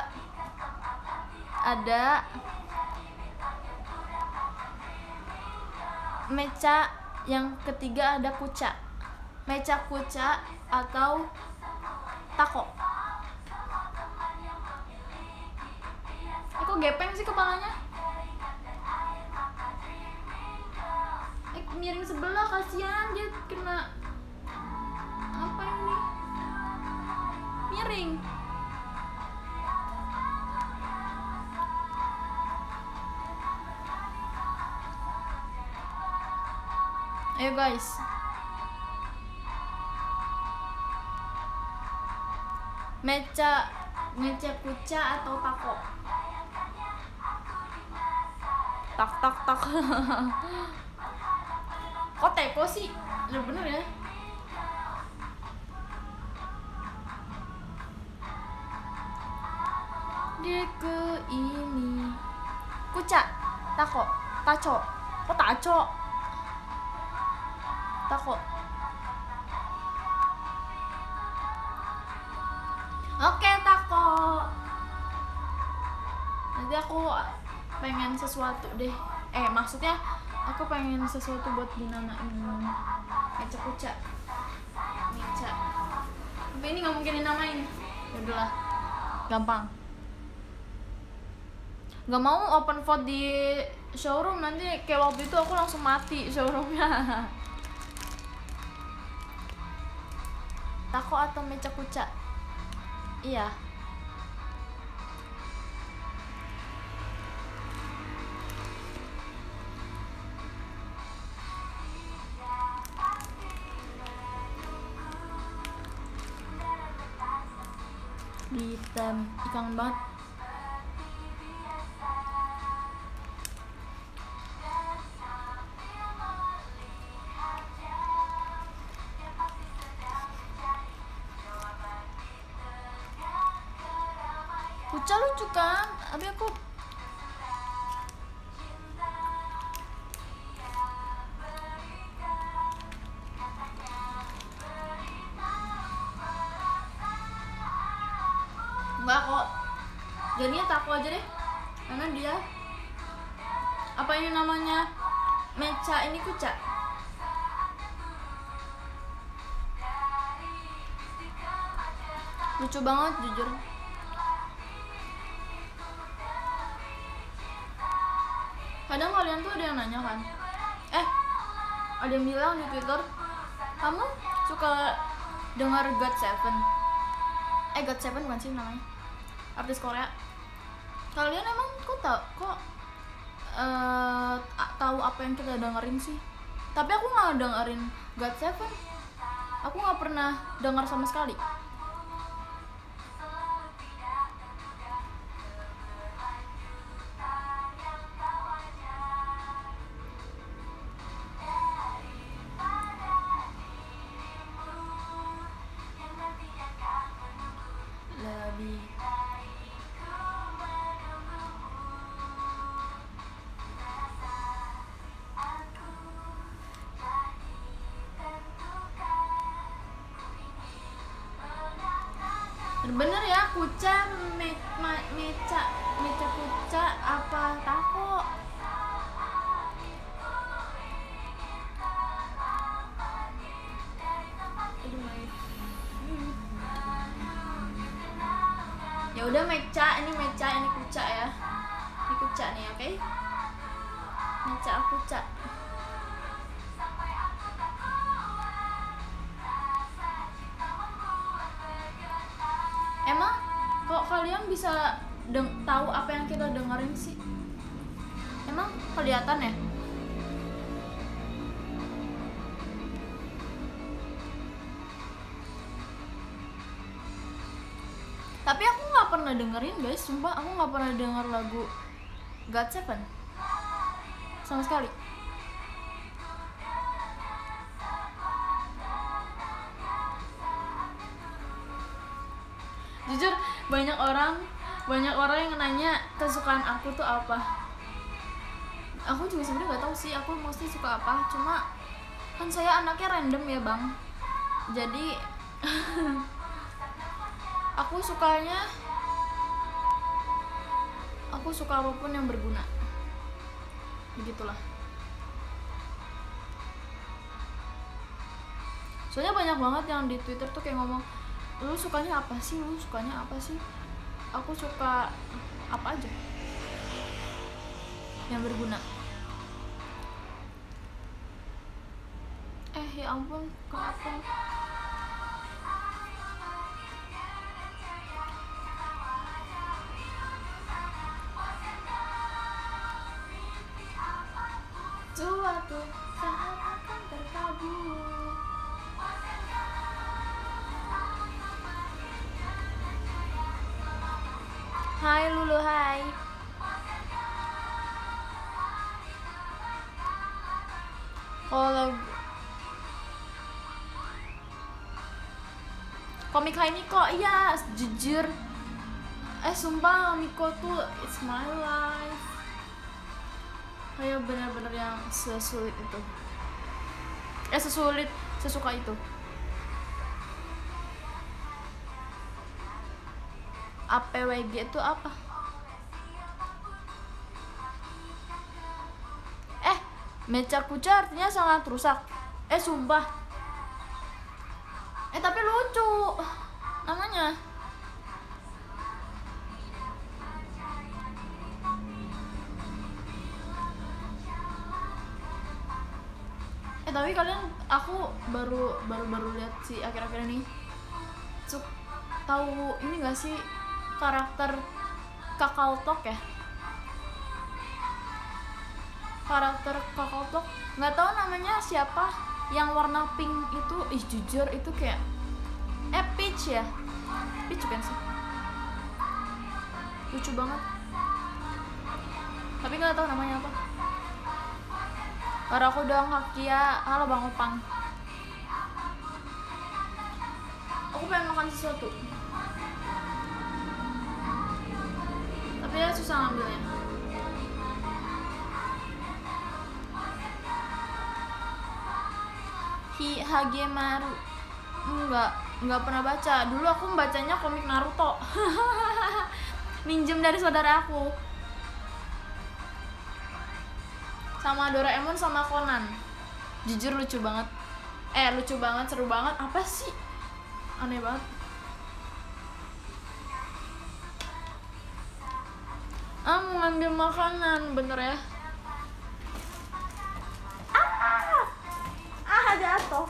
ada Mecha, yang ketiga ada Kuca. Mecha, Kuca atau Tako. Eh, kok gepeng sih kepalanya? Eh, miring sebelah, kasihan dia kena apa ini? Miring. Ayo guys. Mecha, Mecha, Kuca atau Tako? Tak tak tak. Kok Teko sih? Udah bener ya? Dia ke ini. Kuca, Tako, Taco. Kok Taco? Tako. Oke, Tako. Nanti aku pengen sesuatu deh. Eh, maksudnya aku pengen sesuatu buat dinamain Mecha, Kuca. Mecha. Tapi ini nggak mungkin dinamain. Yaudahlah, gampang. Gak mau open vote di showroom, nanti kayak waktu itu aku langsung mati showroomnya. Tako atau Mecha, Kuca? Iya. Hitam, ikan banget. Kuca lucu kan? Tapi aku enggak kok. Jadinya Tako aja deh. Karena dia apa ini namanya? Mecha, ini Kuca. Lucu banget jujur. Kadang kalian tuh ada yang nanya kan, eh ada yang bilang di Twitter, kamu suka dengar God Seven? Eh God Seven bukan sih namanya, artis Korea. Kalian emang kok tau kok uh, tahu apa yang kita dengerin sih? Tapi aku nggak dengerin God Seven, aku nggak pernah dengar sama sekali. Bener ya, Kuca, me, ma, Mecha, Mecha, Kuca apa Tako? Ya udah Mecha, ini Mecha, ini Kuca ya. Ini Kuca nih, oke? Okay? Mecha, Kuca. bisa deng- tahu apa yang kita dengerin sih? Emang kelihatan ya? Tapi aku nggak pernah dengerin guys, sumpah aku nggak pernah denger lagu God Seven sama sekali. Jujur banyak orang banyak orang yang nanya kesukaan aku tuh apa. Aku juga sebenarnya nggak tahu sih aku mesti suka apa, cuma kan saya anaknya random ya bang, jadi aku sukanya aku suka apapun yang berguna, begitulah. Soalnya banyak banget yang di Twitter tuh kayak ngomong, lu sukanya apa sih, lu sukanya apa sih? Aku suka apa aja yang berguna. Eh ya ampun, kenapa? Suatu saat akan terkabul. Hai Lulu, hai. Kalau komik Hai Miko, iya jujur. Eh sumpah Miko tuh it's my life. Kayak bener-bener yang sesulit itu. Eh sesulit, sesuka itu. A P W G itu apa? Eh, mecha kuca artinya sangat rusak. Eh, sumpah. Eh, tapi lucu namanya. Eh, tapi kalian, aku baru baru baru lihat sih akhir-akhir ini. Cuk, tahu ini gak sih karakter Kakao Talk ya? Karakter Kakao Talk nggak tahu namanya siapa, yang warna pink itu. Ih jujur itu kayak eh Peach ya, Peach kan sih, lucu banget. Tapi nggak tahu namanya apa. Karena aku doang Hakia. Halo Bang Opang, aku pengen makan sesuatu tapi ya susah ngambilnya. Hi Hagemaru enggak enggak pernah baca. Dulu aku membacanya komik Naruto. Minjem dari saudara aku, sama Doraemon sama Conan. Jujur lucu banget. Eh lucu banget, seru banget. Apa sih? Aneh banget. Ah, mau ngambil makanan, bener ya? Ah, ah jatuh.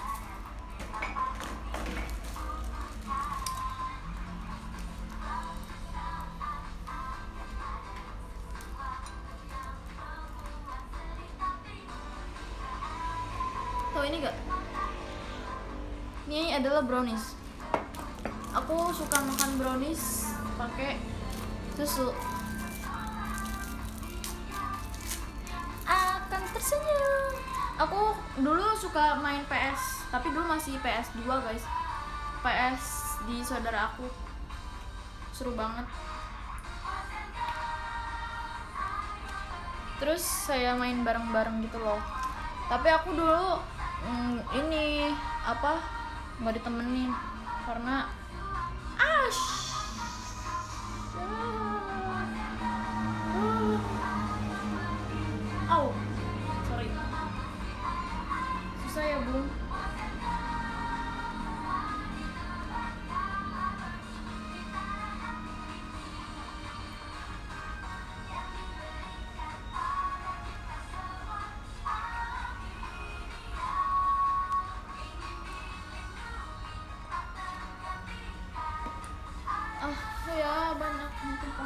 Tahu ini gak? Ini adalah brownies. Aku suka makan brownies pakai susu. Akan tersenyum. Aku dulu suka main P S, tapi dulu masih P S dua guys. P S di saudara aku, seru banget. Terus saya main bareng-bareng gitu loh. Tapi aku dulu mm, ini apa nggak ditemenin karena ash oh sorry susah ya Bung. Ya benar. apa?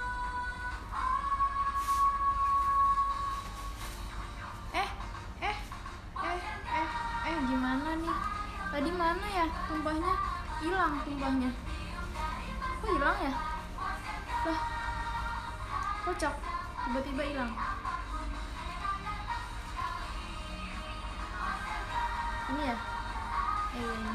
Eh, eh, eh, eh, eh, gimana nih? Tadi mana ya tumpahnya? Hilang tumpahnya. Kok hilang ya? Lah, kocak. Tiba-tiba hilang. Ini ya? Eh, ini.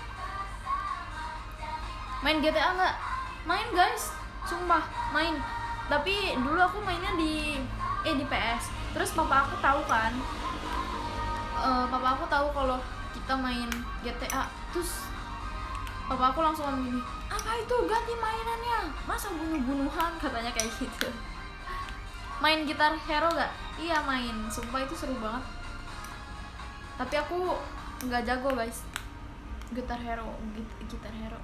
Main G T A nggak? Main guys, sumpah main. Tapi dulu aku mainnya di eh di P S. Terus papa aku tahu kan, uh, papa aku tahu kalau kita main G T A. Terus papa aku langsung ngomong gini, apa itu, ganti mainannya, masa bunuh-bunuhan, katanya kayak gitu. Main Gitar Hero nggak? Iya main, sumpah itu seru banget. Tapi aku nggak jago guys, Gitar Hero, Gitar Hero.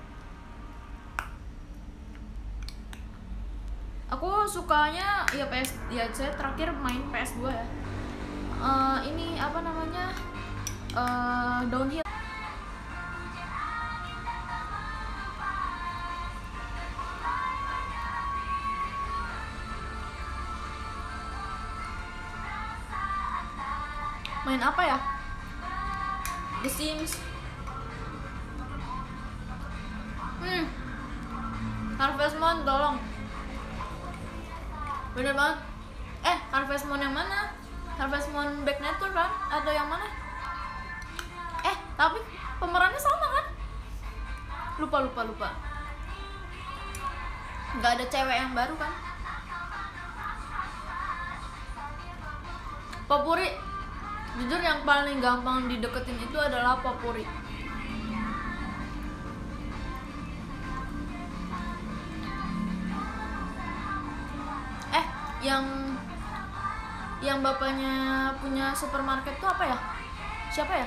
Aku sukanya ya P S, ya saya terakhir main P S dua ya. Uh, ini apa namanya? Uh, Downhill. Main apa ya? The Sims. Hmm. Harvest Moon tolong. Bener banget. Eh, Harvest Moon yang mana? Harvest Moon Back Nature kan? Atau yang mana? Eh, tapi pemerannya sama kan? Lupa, lupa, lupa. Nggak ada cewek yang baru kan? Popuri. Jujur yang paling gampang dideketin itu adalah Popuri. yang yang bapaknya punya supermarket tuh apa ya? Siapa ya?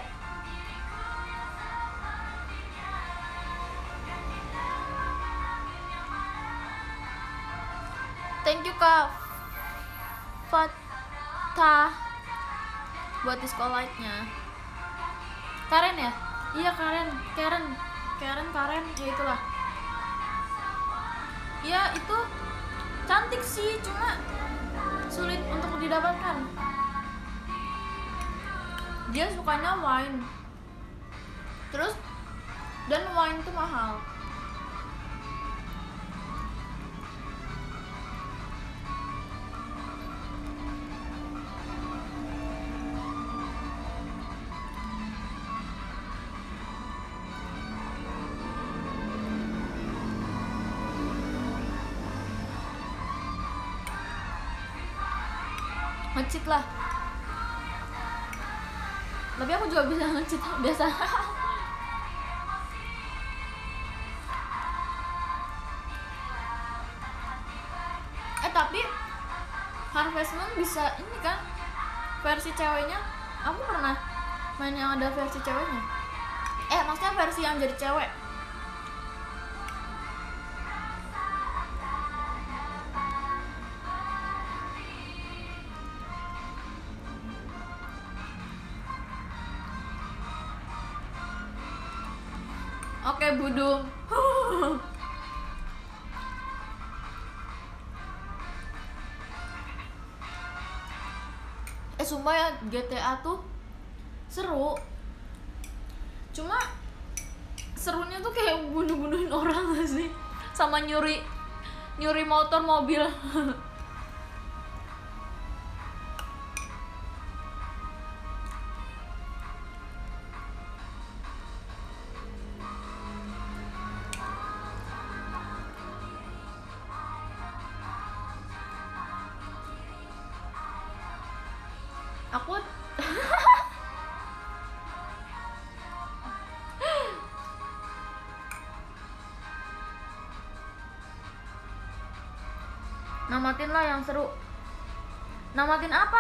Thank you Kak Fatah buat disco light-nya. Karen ya? Iya Karen, Karen, Karen, Karen, ya itulah. Ya itu cantik sih, cuma sulit untuk didapatkan. Dia sukanya wine, terus dan wine itu mahal. Ngecit lah, tapi aku juga bisa ngecit biasa. Eh tapi Harvest Moon bisa ini kan versi ceweknya. Aku pernah main yang ada versi ceweknya. Eh maksudnya versi yang jadi cewek. Oke, Budung. Eh, sumpah ya, G T A tuh seru. Cuma serunya tuh kayak bunuh-bunuhin orang gak sih? Sama nyuri nyuri motor, mobil. Aku namatin lah yang seru. Namatin apa?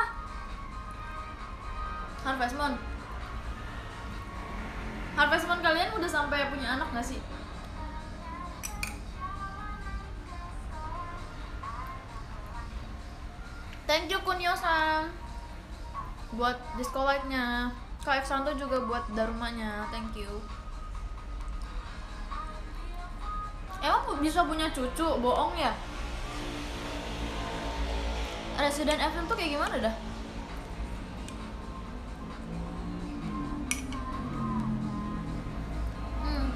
Harvest Moon. Harvest Moon kalian udah sampai punya anak gak sih? Thank you Kunyo-san buat disco light-nya. Kak Eksanto juga buat darumanya. Thank you. Emang bisa punya cucu? Bohong ya? Resident Evil tuh kayak gimana dah? Hmm.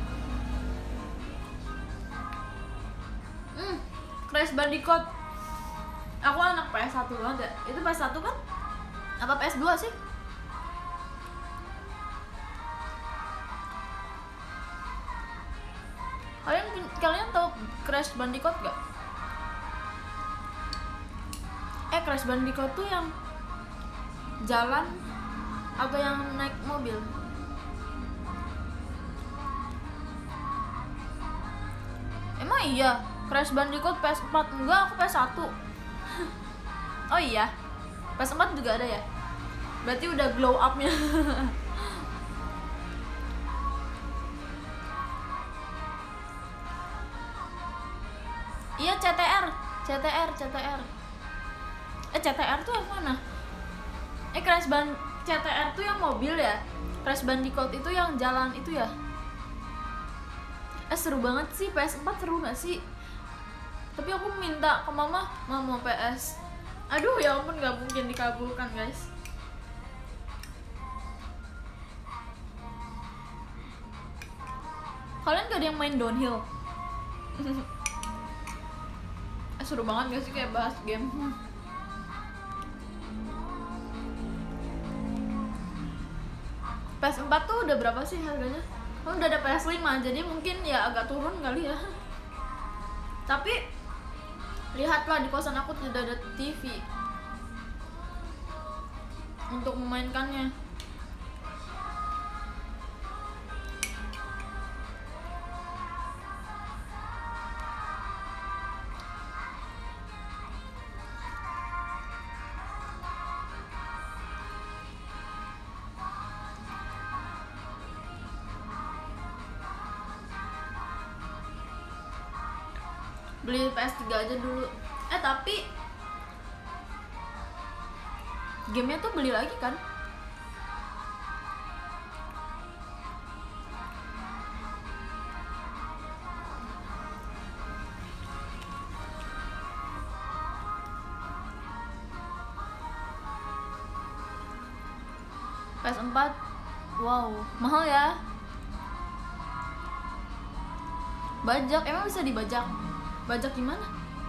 Hmm. Crash Bandicoot. Aku anak P S satu banget ya. Itu P S satu kan? Apa P S dua sih? Kalian kalian tahu Crash Bandicoot gak? Eh Crash Bandicoot tuh yang jalan atau yang naik mobil? Emang iya Crash Bandicoot P S empat? Enggak, aku P S satu. Oh iya, P S empat juga ada ya? Berarti udah glow up-nya. Iya, C T R, C T R, C T R. Eh, C T R tuh yang mana? Eh, Crash Ban C T R tuh yang mobil ya? Crash Bandicoot itu yang jalan itu ya? Eh, seru banget sih, P S empat seru gak sih? Tapi aku minta ke mama, mama P S. Aduh, ya ampun, gak mungkin dikabulkan, guys. Kalian gak ada yang main downhill? Eh, seru banget gak sih kayak bahas game? P S empat tuh udah berapa sih harganya? Oh, udah ada P S lima, jadi mungkin ya agak turun kali ya. Tapi lihatlah, di kosan aku tidak ada T V untuk memainkannya. Beli P S tiga aja dulu. Eh tapi gamenya tuh beli lagi kan? P S empat, wow, mahal ya. Bajak, emang bisa dibajak? Bajak gimana?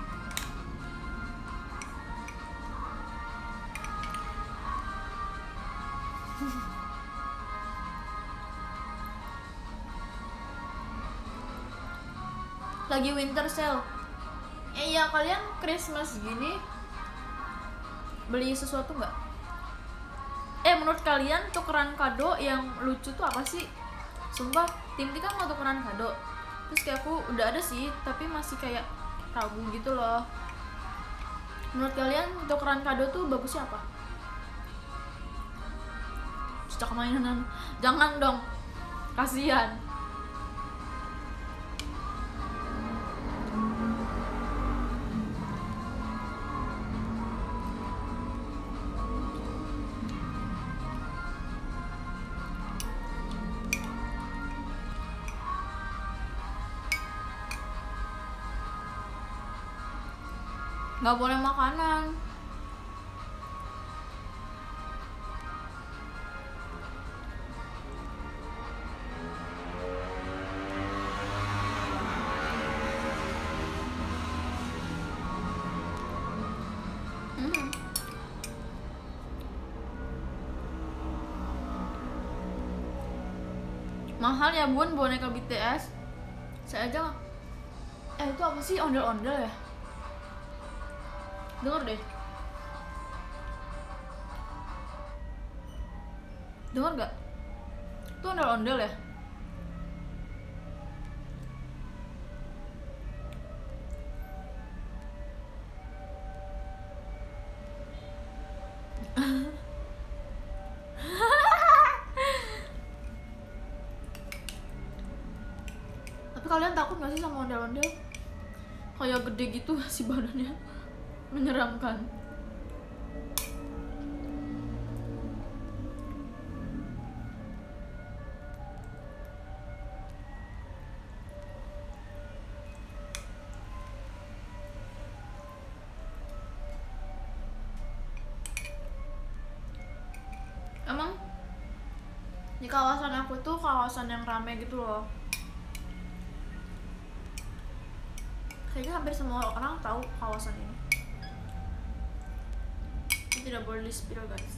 Lagi winter sale. Eh iya, kalian Christmas gini beli sesuatu nggak? Eh menurut kalian tukeran kado yang lucu tuh apa sih? Sumpah, tim Tika mau tukeran kado. Terus kayak aku udah ada sih, tapi masih kayak ragu gitu loh. Menurut kalian tukeran kado tuh bagusnya apa? Cocok mainan? Jangan dong, kasihan. Nggak boleh makanan. Hmm. Mahal ya bun boneka B T S. Saya aja. Eh itu apa sih, ondel-ondel ya? Dengar deh. Dengar gak? Itu ondel-ondel ya? Tapi kalian takut gak sih sama ondel-ondel? Kayak gede gitu sih badannya. Menyeramkan. Di kawasan aku tuh kawasan yang rame gitu loh. Kayaknya hampir semua orang tahu kawasan ini. Ini tidak boleh di spill guys.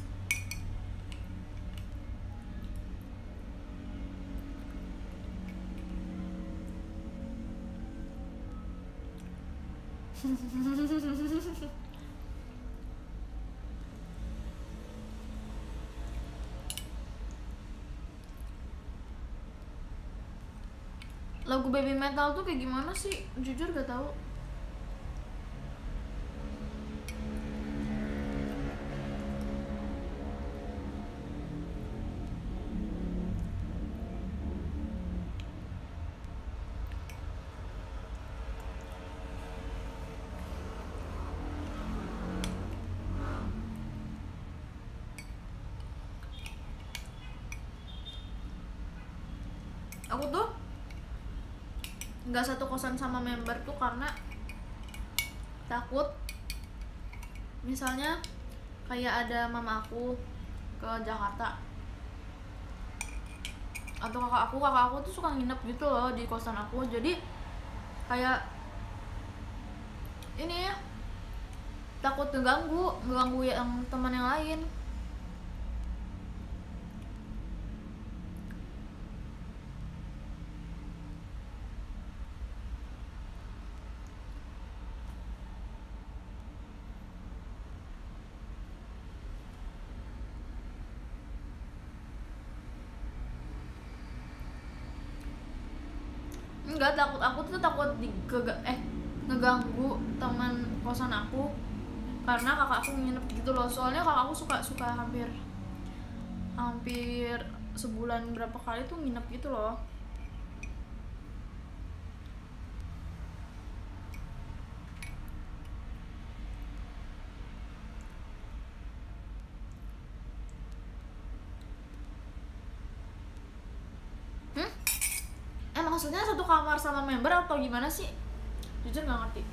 Lagu baby metal tuh kayak gimana sih? Jujur gak tahu. Aku tuh nggak satu kosan sama member tuh karena takut misalnya kayak ada mama aku ke Jakarta atau kakak aku kakak aku tuh suka nginep gitu loh di kosan aku, jadi kayak ini ya takut ngeganggu ngeganggu yang teman yang lain. Enggak, takut aku tuh takut di eh ngeganggu teman kosan aku karena kakak aku nginep gitu loh. Soalnya kakak aku suka suka hampir hampir sebulan berapa kali tuh nginep gitu loh. Maksudnya satu kamar sama member atau gimana sih? Jujur nggak ngerti.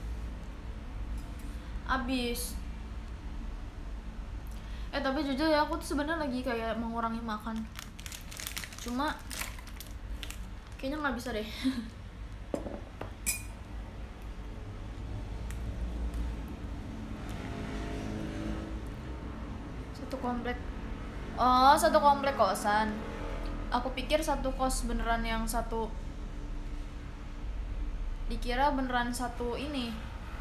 Abis. Eh tapi jujur ya aku tuh sebenarnya lagi kayak mengurangi makan. Cuma kayaknya nggak bisa deh. Satu komplek. Oh satu komplek kosan. Aku pikir satu kos beneran yang satu. Dikira beneran satu ini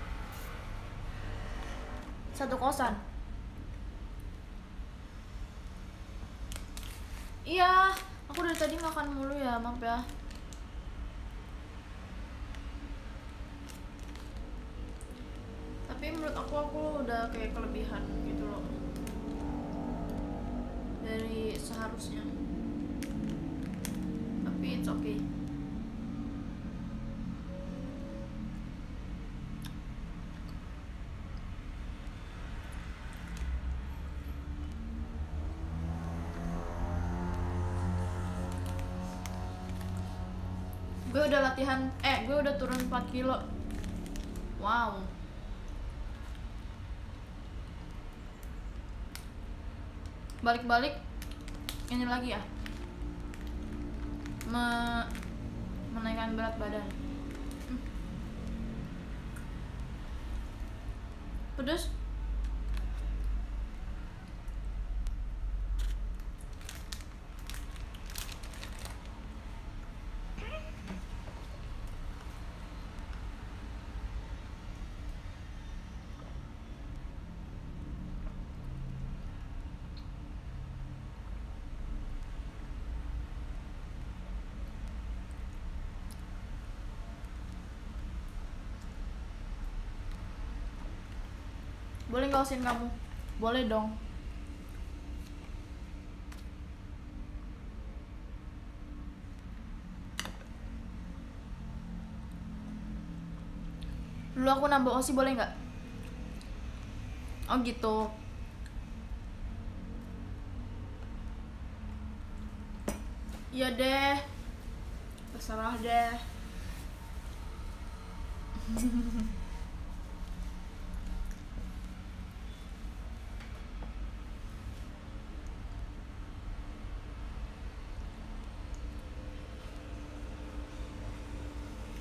satu kosan. Iya, aku dari tadi makan mulu ya, maaf ya. Tapi menurut aku aku udah kayak kelebihan gitu loh dari seharusnya. Tapi it's okay. Gue udah latihan, eh gue udah turun empat kilo. Wow. Balik-balik ini lagi ya, Me menaikkan berat badan. hmm. Pedes. Boleh nggak usin kamu? Boleh dong. Dulu aku nambah osi boleh nggak? Oh gitu. Iya deh. Terserah deh.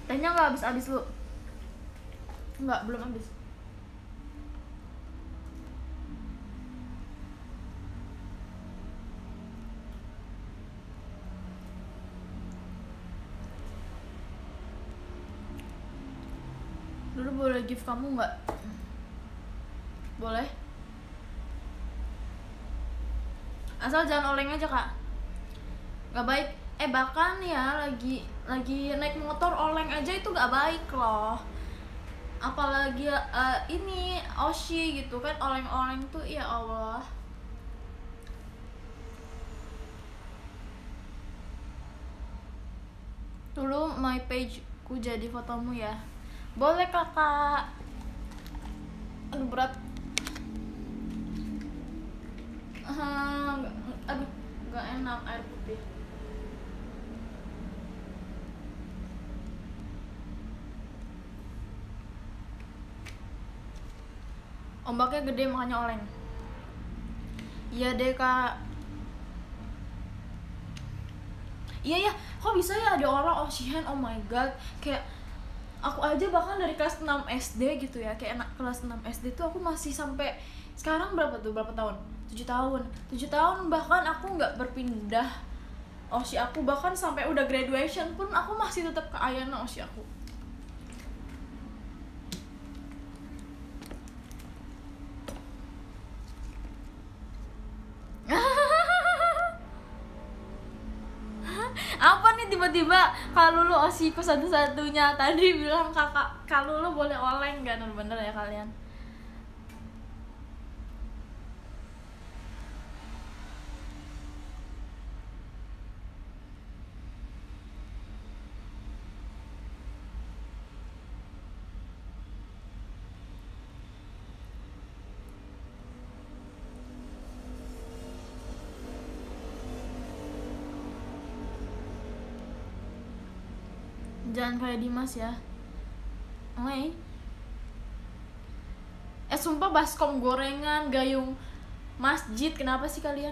Tehnya nggak habis-habis lu? Nggak, belum habis. Dulu boleh gift kamu nggak? Boleh. Asal jangan oleng aja kak. Nggak baik. Eh bahkan ya lagi lagi naik motor oleng aja itu nggak baik loh. Apalagi uh, ini Oshi gitu kan, oleng-oleng tuh ya Allah. Dulu my page ku jadi fotomu ya. Boleh kakak. Aduh berat. Uh, aduh gak enak air putih. Ombaknya gede makanya oleng. Iya deh kak. Iya ya, kok bisa ya ada orang Oshihan, oh my god. Kayak aku aja bahkan dari kelas enam S D gitu ya, kayak anak kelas enam S D tuh aku masih sampai sekarang berapa tuh, berapa tahun? tujuh tahun. tujuh tahun bahkan aku nggak berpindah Oshi aku, bahkan sampai udah graduation pun aku masih tetap ke Ayana Oshi aku. Apa nih tiba-tiba kalau lu Oshiku satu-satunya, tadi bilang kakak kalau lu boleh oleng gak? Bener ya kalian. Jangan kayak Dimas ya. Oke. Okay. Eh sumpah baskom gorengan, gayung masjid, kenapa sih kalian?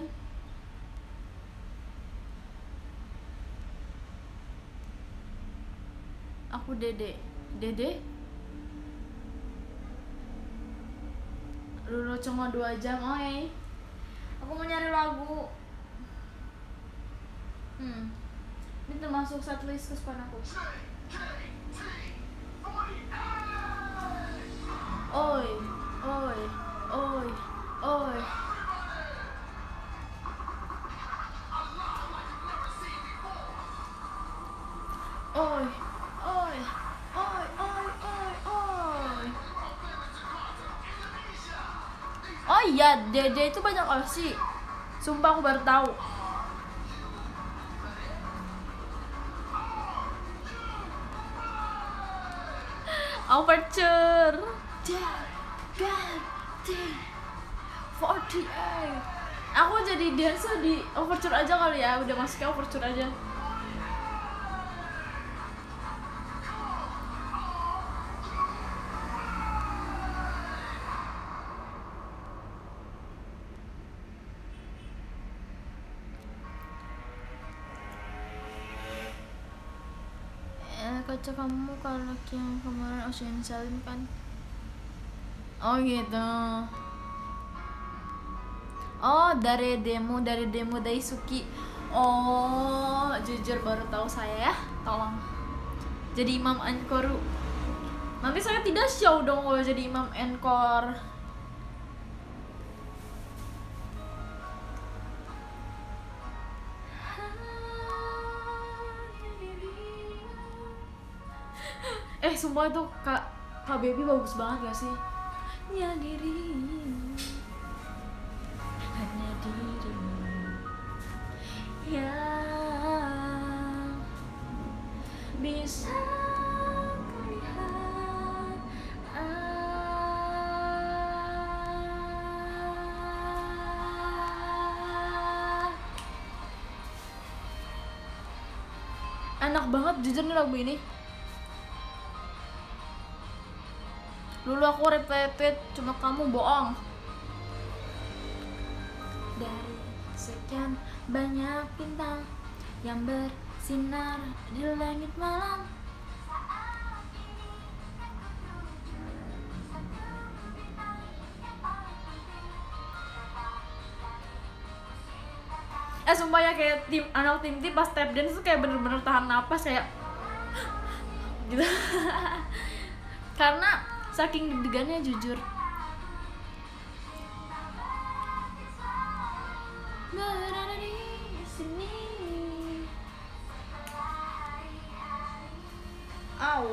Aku Dede. Dede? Lulu cuma dua jam, oke. Okay. Aku mau nyari lagu. Hmm. Ini termasuk setlist kesukaan aku. Oi, oi, oi, oi. Oi, oi, oi, oi, oi, oi. Oh iya, Dede itu banyak Oshi. Sumpah aku baru tahu. Overture. forty-eight. Aku jadi dancer di Overture aja kali ya. Udah masuknya Overture aja. Kaca kamu kalau yang kemarin Ocean Salim kan. Oh gitu. Oh dari demo dari demo Daisuki. Oh jujur baru tahu saya ya. Tolong jadi imam encore. Nanti saya tidak show dong kalau jadi imam encore. Eh sumpah itu kak Kak Baby bagus banget gak sih? Ya dirimu, hanya dirimu yang bisa kulihat. Ah. Enak banget jujur nih lagu ini. Dulu aku repeat, cuma kamu bohong. Dari sekian banyak bintang yang bersinar di langit malam, eh sumpah ya, kayak tim anak tim T pas tap dance tuh kayak bener-bener tahan napas kayak gitu. Karena saking deg-degannya jujur. Berada di sini. Au.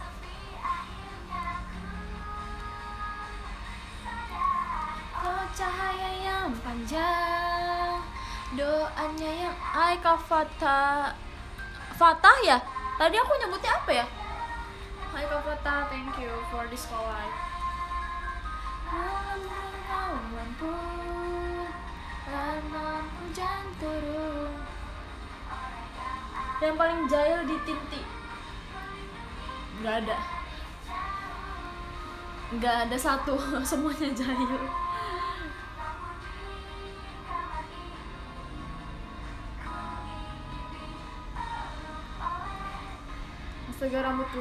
Oh, cahaya yang panjang, doanya yang Hai Kak Fatah. Fatah ya? Tadi aku nyebutnya apa ya? Hai Kak Fatah, thank you for this collab. Lampu, lampu hujan turun. Yang paling jahil di tim T nggak ada, nggak ada satu, semuanya jahil. Astaga rambutku.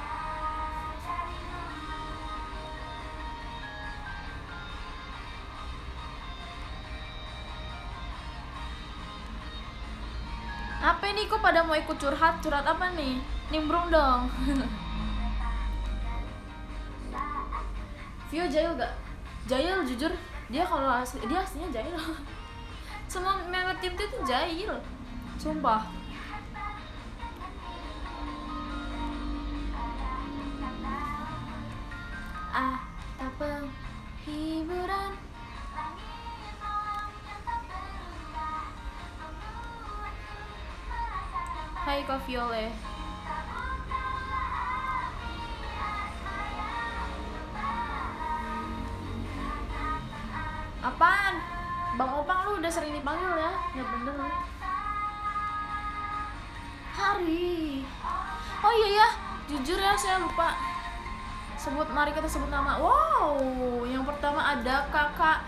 Apa ini kok pada mau ikut curhat? Curhat apa nih? Nimbrung dong. Vio jahil gak? Jahil jujur. Dia kalau asli, dia aslinya jahil. Semua member tim itu jahil. Sumpah. Ah, apa hiburan? Hai Kak Viole. Apaan? Bang Opang lu udah sering dipanggil ya? Nggak bener. Hari. Oh iya ya, jujur ya saya lupa. Sebut, mari kita sebut nama. Wow, yang pertama ada Kakak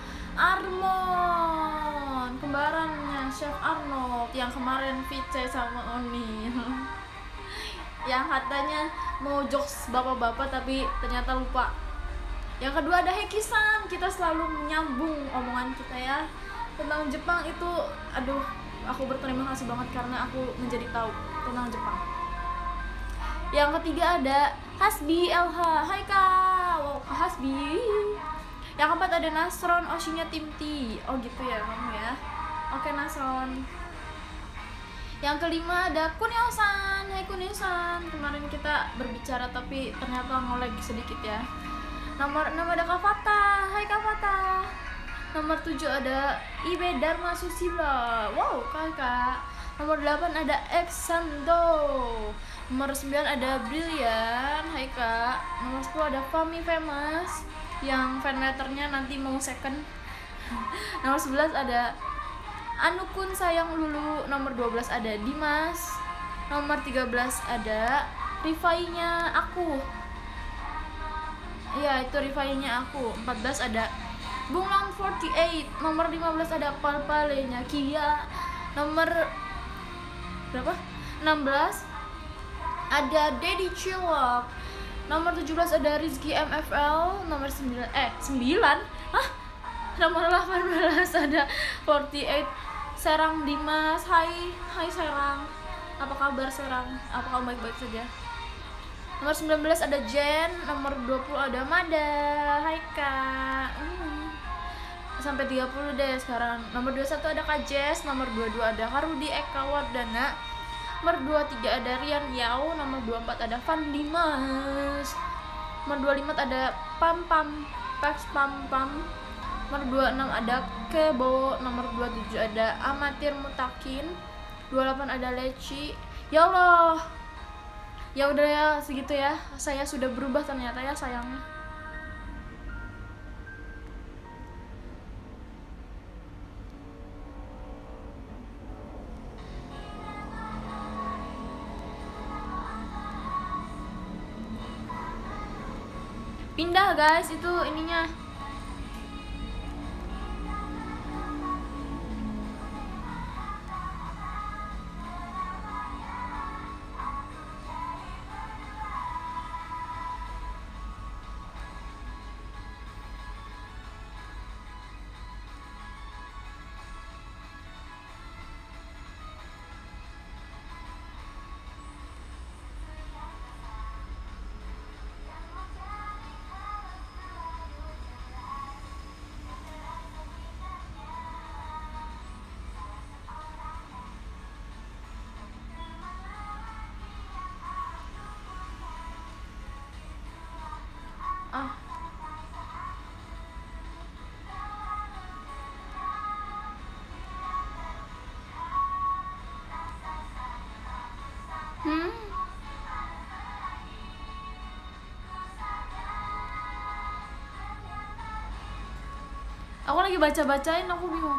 Armon, kembarannya Chef Arnold yang kemarin V C sama Oni. Yang katanya mau jokes bapak-bapak tapi ternyata lupa. Yang kedua ada Heki-san, kita selalu menyambung omongan kita ya tentang Jepang itu. Aduh, aku berterima kasih banget karena aku menjadi tahu tentang Jepang. Yang ketiga ada Hasbi L H. Hai Kak, wow, Kak Hasbi. Yang keempat ada Nasron, Oshinya tim T. Oh gitu ya kamu ya. Oke Nasron. Yang kelima ada Kunio-san. Hai Kunio-san, kemarin kita berbicara tapi ternyata nge-lag sedikit ya. Nomor enam ada Kak Fatah. Hai Kak Fatah. Nomor tujuh ada Ibe Dharma Susila. Wow kakak. Nomor delapan ada Exando. Nomor sembilan ada Brilliant. Hai Kak. Nomor sepuluh ada Fami Famous yang fan letternya nanti mau second. Nomor sebelas ada Anukun Sayang Lulu. Nomor dua belas ada Dimas. Nomor tiga belas ada Rifai-nya aku. Iya, itu Rifai-nya aku. empat belas ada Bunglong empat delapan. Nomor lima belas ada Palpalenya Kia. Nomor berapa? enam belas ada Daddy Chillok. Nomor tujuh belas ada Rizky M F L. Nomor sembilan eh sembilan? Hah? Nomor delapan belas ada empat delapan Serang Dimas. Hai, hai Serang. Apa kabar Serang? Apa kamu baik-baik saja? Nomor sembilan belas ada Jen. Nomor dua puluh ada Mada. Hai Kak. Hmm. Sampai tiga puluh deh sekarang. Nomor dua puluh satu ada Kak Jess. Nomor dua puluh dua ada Karudi Eka Wardana. Nomor dua puluh tiga ada Rian Yao. Nomor dua puluh empat ada Van Dimas. Nomor dua puluh lima ada Pam Pam Pax Pam Pam. Nomor dua puluh enam ada Kebo. Nomor dua puluh tujuh ada Amatir Mutakin. dua puluh delapan ada Leci. Ya Allah. Ya udah ya segitu ya. Saya sudah berubah ternyata ya sayangnya. Pindah guys itu ininya. Hmm? Aku lagi baca-bacain, aku bingung.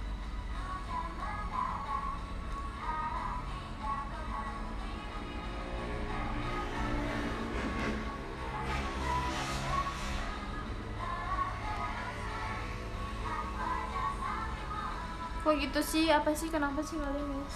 Kok gitu sih? Apa sih? Kenapa sih kalian, guys?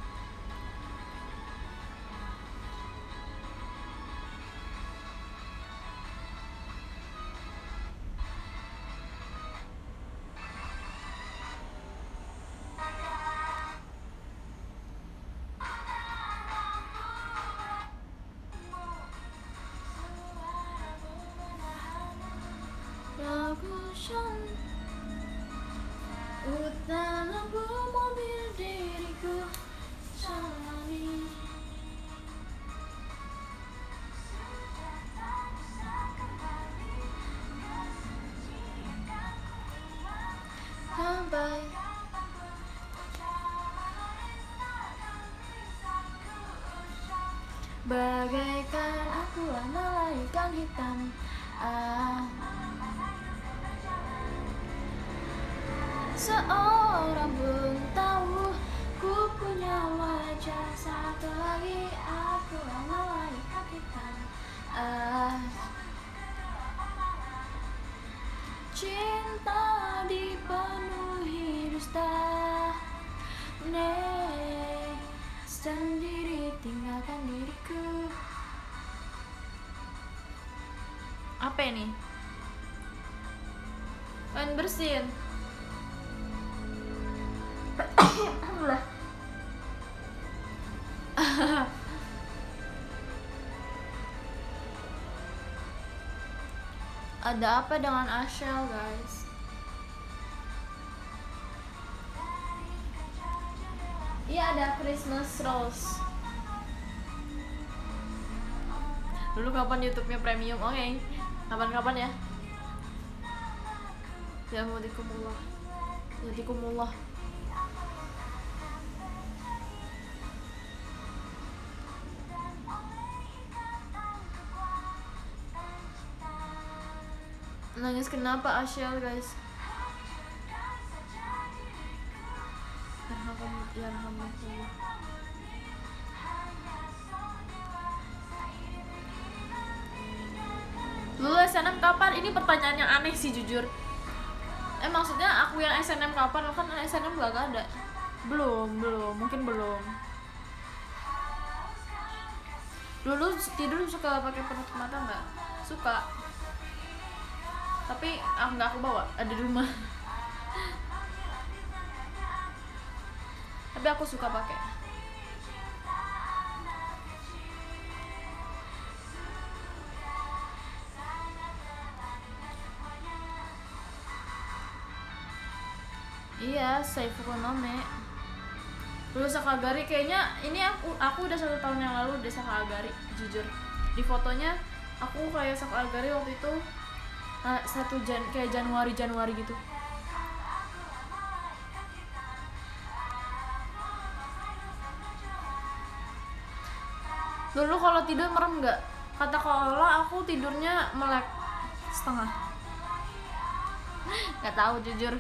Utara mobil diriku jalani. Sampai bagaikan aku malaikat hitam. Ah, seorang pun tahu ku punya wajah satu lagi. Aku malaikat hitam. Ah, cinta dipenuhi dusta. Nih, sendiri tinggalkan diriku. Apa ini? Pengen bersin. Alhamdulillah. Ada apa dengan Ashel, guys? Iya, ada Christmas Rose. Dulu kapan YouTube-nya premium? Oke, okay. Kapan-kapan ya. Ya mudikumullah. Mudikumullah. Nangis kenapa Ashel, guys? Yarhamukallah. Lu S N M kapan? Ini pertanyaan yang aneh sih, jujur. Eh maksudnya aku yang S N M kapan? Kan S N M gak ada. Belum, belum, mungkin belum. Dulu tidur suka pakai penutup mata nggak? Suka. Tapi ah, nggak aku bawa, ada di rumah. Tapi aku suka pakai. Iya, Saiful Nome. Dulu Sakagari kayaknya ini aku aku udah satu tahun yang lalu udah Sakagari, jujur. Di fotonya aku kayak Sakagari waktu itu uh, satu jan kayak Januari Januari gitu. Dulu kalau tidur merem nggak? Kata Kola aku tidurnya melek setengah. Nggak tahu jujur.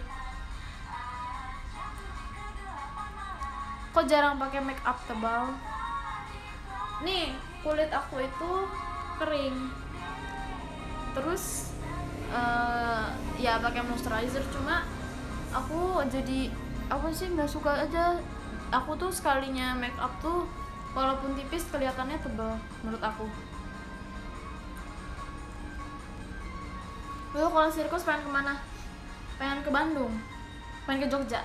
Kok jarang pakai make up tebal? Nih kulit aku itu kering. Terus uh, ya pakai moisturizer, cuma aku jadi apa sih nggak suka aja. Aku tuh sekalinya make up tuh walaupun tipis kelihatannya tebal menurut aku. Lalu kalau sirkus pengen kemana? Pengen ke Bandung, pengen ke Jogja.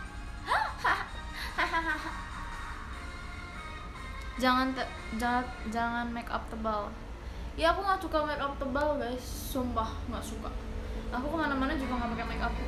jangan te jangan jangan make up tebal. Ya aku nggak suka make up tebal, guys, sumpah nggak suka. Aku kemana-mana juga nggak pakai make up.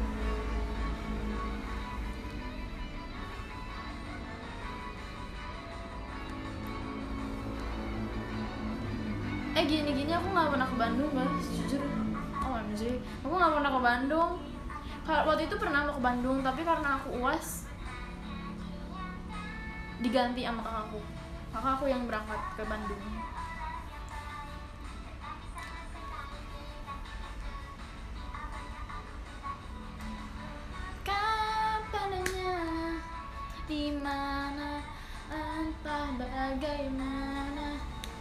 Eh gini-gini aku nggak pernah ke Bandung, guys, jujur. Oh M G, aku nggak pernah ke Bandung. Kalau waktu itu pernah mau ke Bandung, tapi karena aku U A S diganti sama kakakku. Maka aku yang berangkat ke Bandung. Kapannya, di mana, entah bagaimana.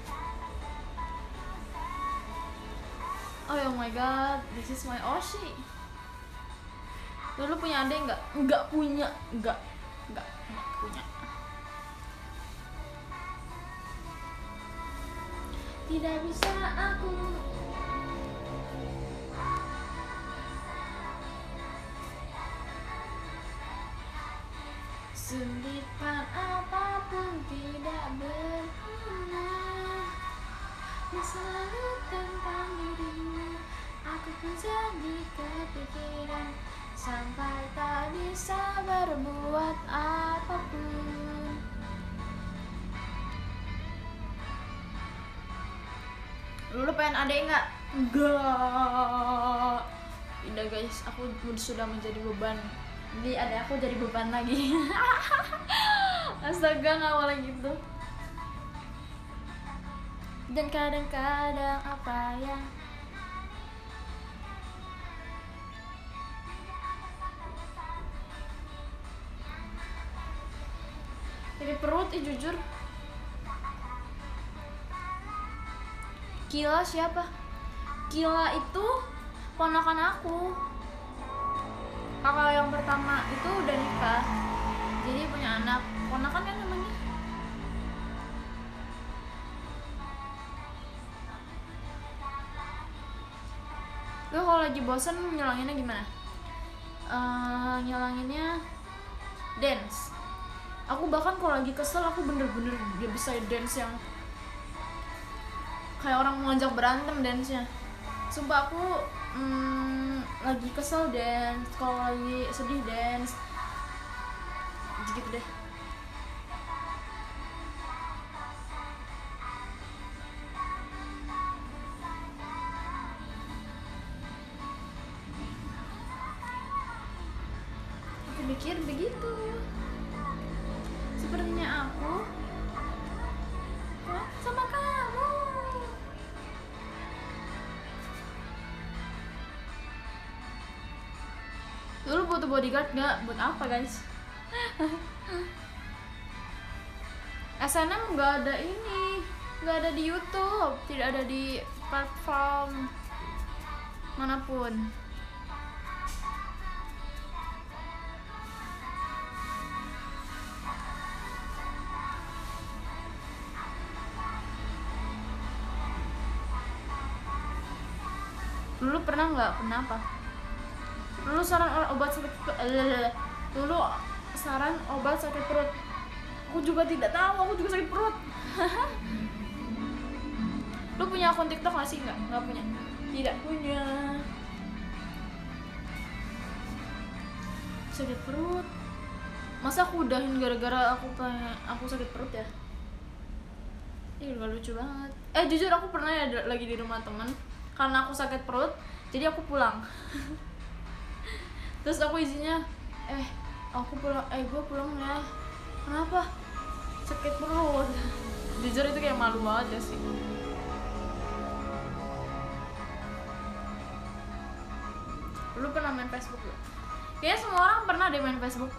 Oh my god, this is my Oshi. Dulu punya adek nggak? Nggak punya, nggak, nggak, nggak punya. Tidak bisa aku sulitan apapun tidak berguna. Selalu tentang dirimu, aku pun jadi kepikiran sampai tak bisa berbuat apapun. Dulu pengen adek nggak? Enggak. Tidak guys, aku sudah menjadi beban. Jadi adek aku jadi beban lagi. Astaga, nggak boleh gitu. Dan kadang-kadang apa yang jadi perut, ih jujur. Kila siapa? Kila itu ponakan aku. Kakak yang pertama itu udah nikah, jadi punya anak. Ponakan kan namanya. Lu kalau lagi bosen nyelanginnya gimana? Uh, nyelanginnya dance. Aku bahkan kalau lagi kesel aku bener-bener gak bisa dance yang kayak orang ngajak berantem dance-nya. Sumpah aku mm, lagi kesel dance, kalau lagi sedih dance, gitu deh. Aku pikir begitu. Sepertinya aku sama kamu. Dulu butuh bodyguard nggak? Buat apa guys? S N M nggak ada ini, nggak ada di YouTube, tidak ada di platform manapun. Dulu pernah nggak? Pernah apa? Dulu saran obat sakit dulu saran obat sakit perut. Aku juga tidak tahu, aku juga sakit perut. Lu punya akun TikTok nggak sih? Nggak, nggak punya. Tidak punya. Sakit perut. Masa aku udahin gara-gara aku pengen aku sakit perut ya? Ih, gak lucu banget. Eh jujur aku pernah ya lagi di rumah teman, karena aku sakit perut, jadi aku pulang. Terus aku izinnya, eh aku pulang, eh gue pulang ya. Kenapa? Sakit perut. Jujur itu kayak malu banget ya sih. Lu pernah main Facebook gak? Kayaknya semua orang pernah deh main Facebook.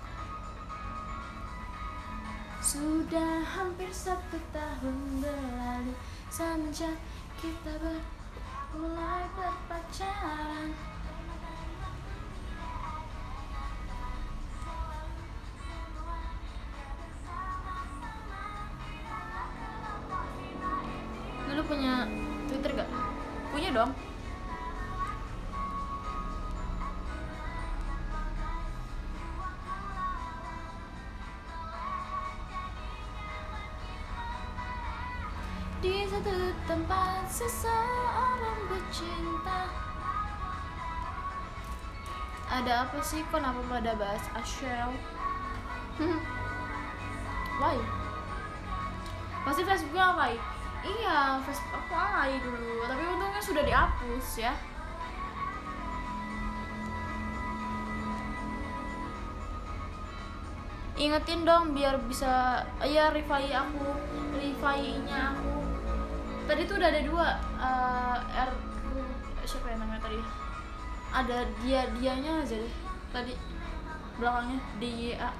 Sudah hampir satu tahun berlalu semenjak kita ber mulai berpacaran. Dulu punya Twitter gak? Punya dong. Di satu tempat seseorang bercinta. Ada apa sih? Kenapa pada bahas Ashel? Why? Pasti Facebooknya alay. Iya, Facebook aku alay dulu. Tapi untungnya sudah dihapus ya. Ingetin dong biar bisa, ya review aku, review-nya aku. Tadi tuh udah ada dua, uh, R siapa ya namanya tadi? Ada dia dianya aja deh tadi belakangnya D Y A.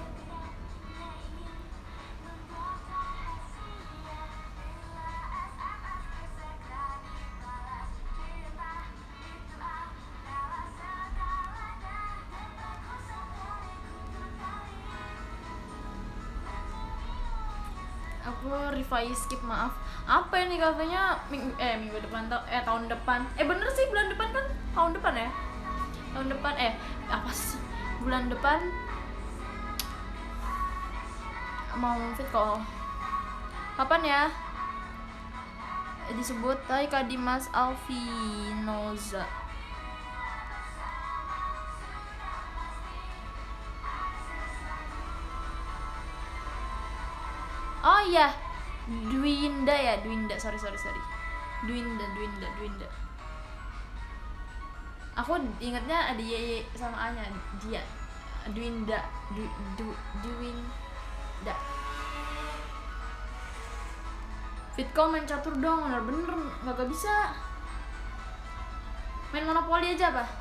Aku revise skip, maaf. Apa ini kafenya ming eh minggu depan ta eh tahun depan. Eh bener sih bulan depan kan? Tahun depan ya? Tahun depan eh apa sih? Bulan depan mau fit call. Kapan ya? Disebut Hai Kak Dimas Alvinoza. Oh iya, Dwinda ya, Dwinda, sorry sorry sorry, Dwinda, Dwinda, Dwinda. Aku ingatnya ada Y sama A nya, dia, Dwinda, du, du, Dwinda. Fitco main catur dong, bener-bener nggak bisa. Main monopoli aja apa?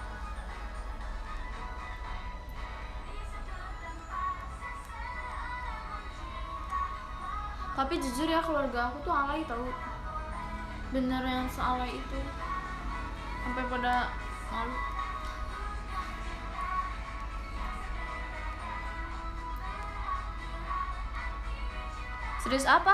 Tapi jujur ya keluarga aku tuh alay tau, bener yang sealay itu, sampai pada malu. Serius apa?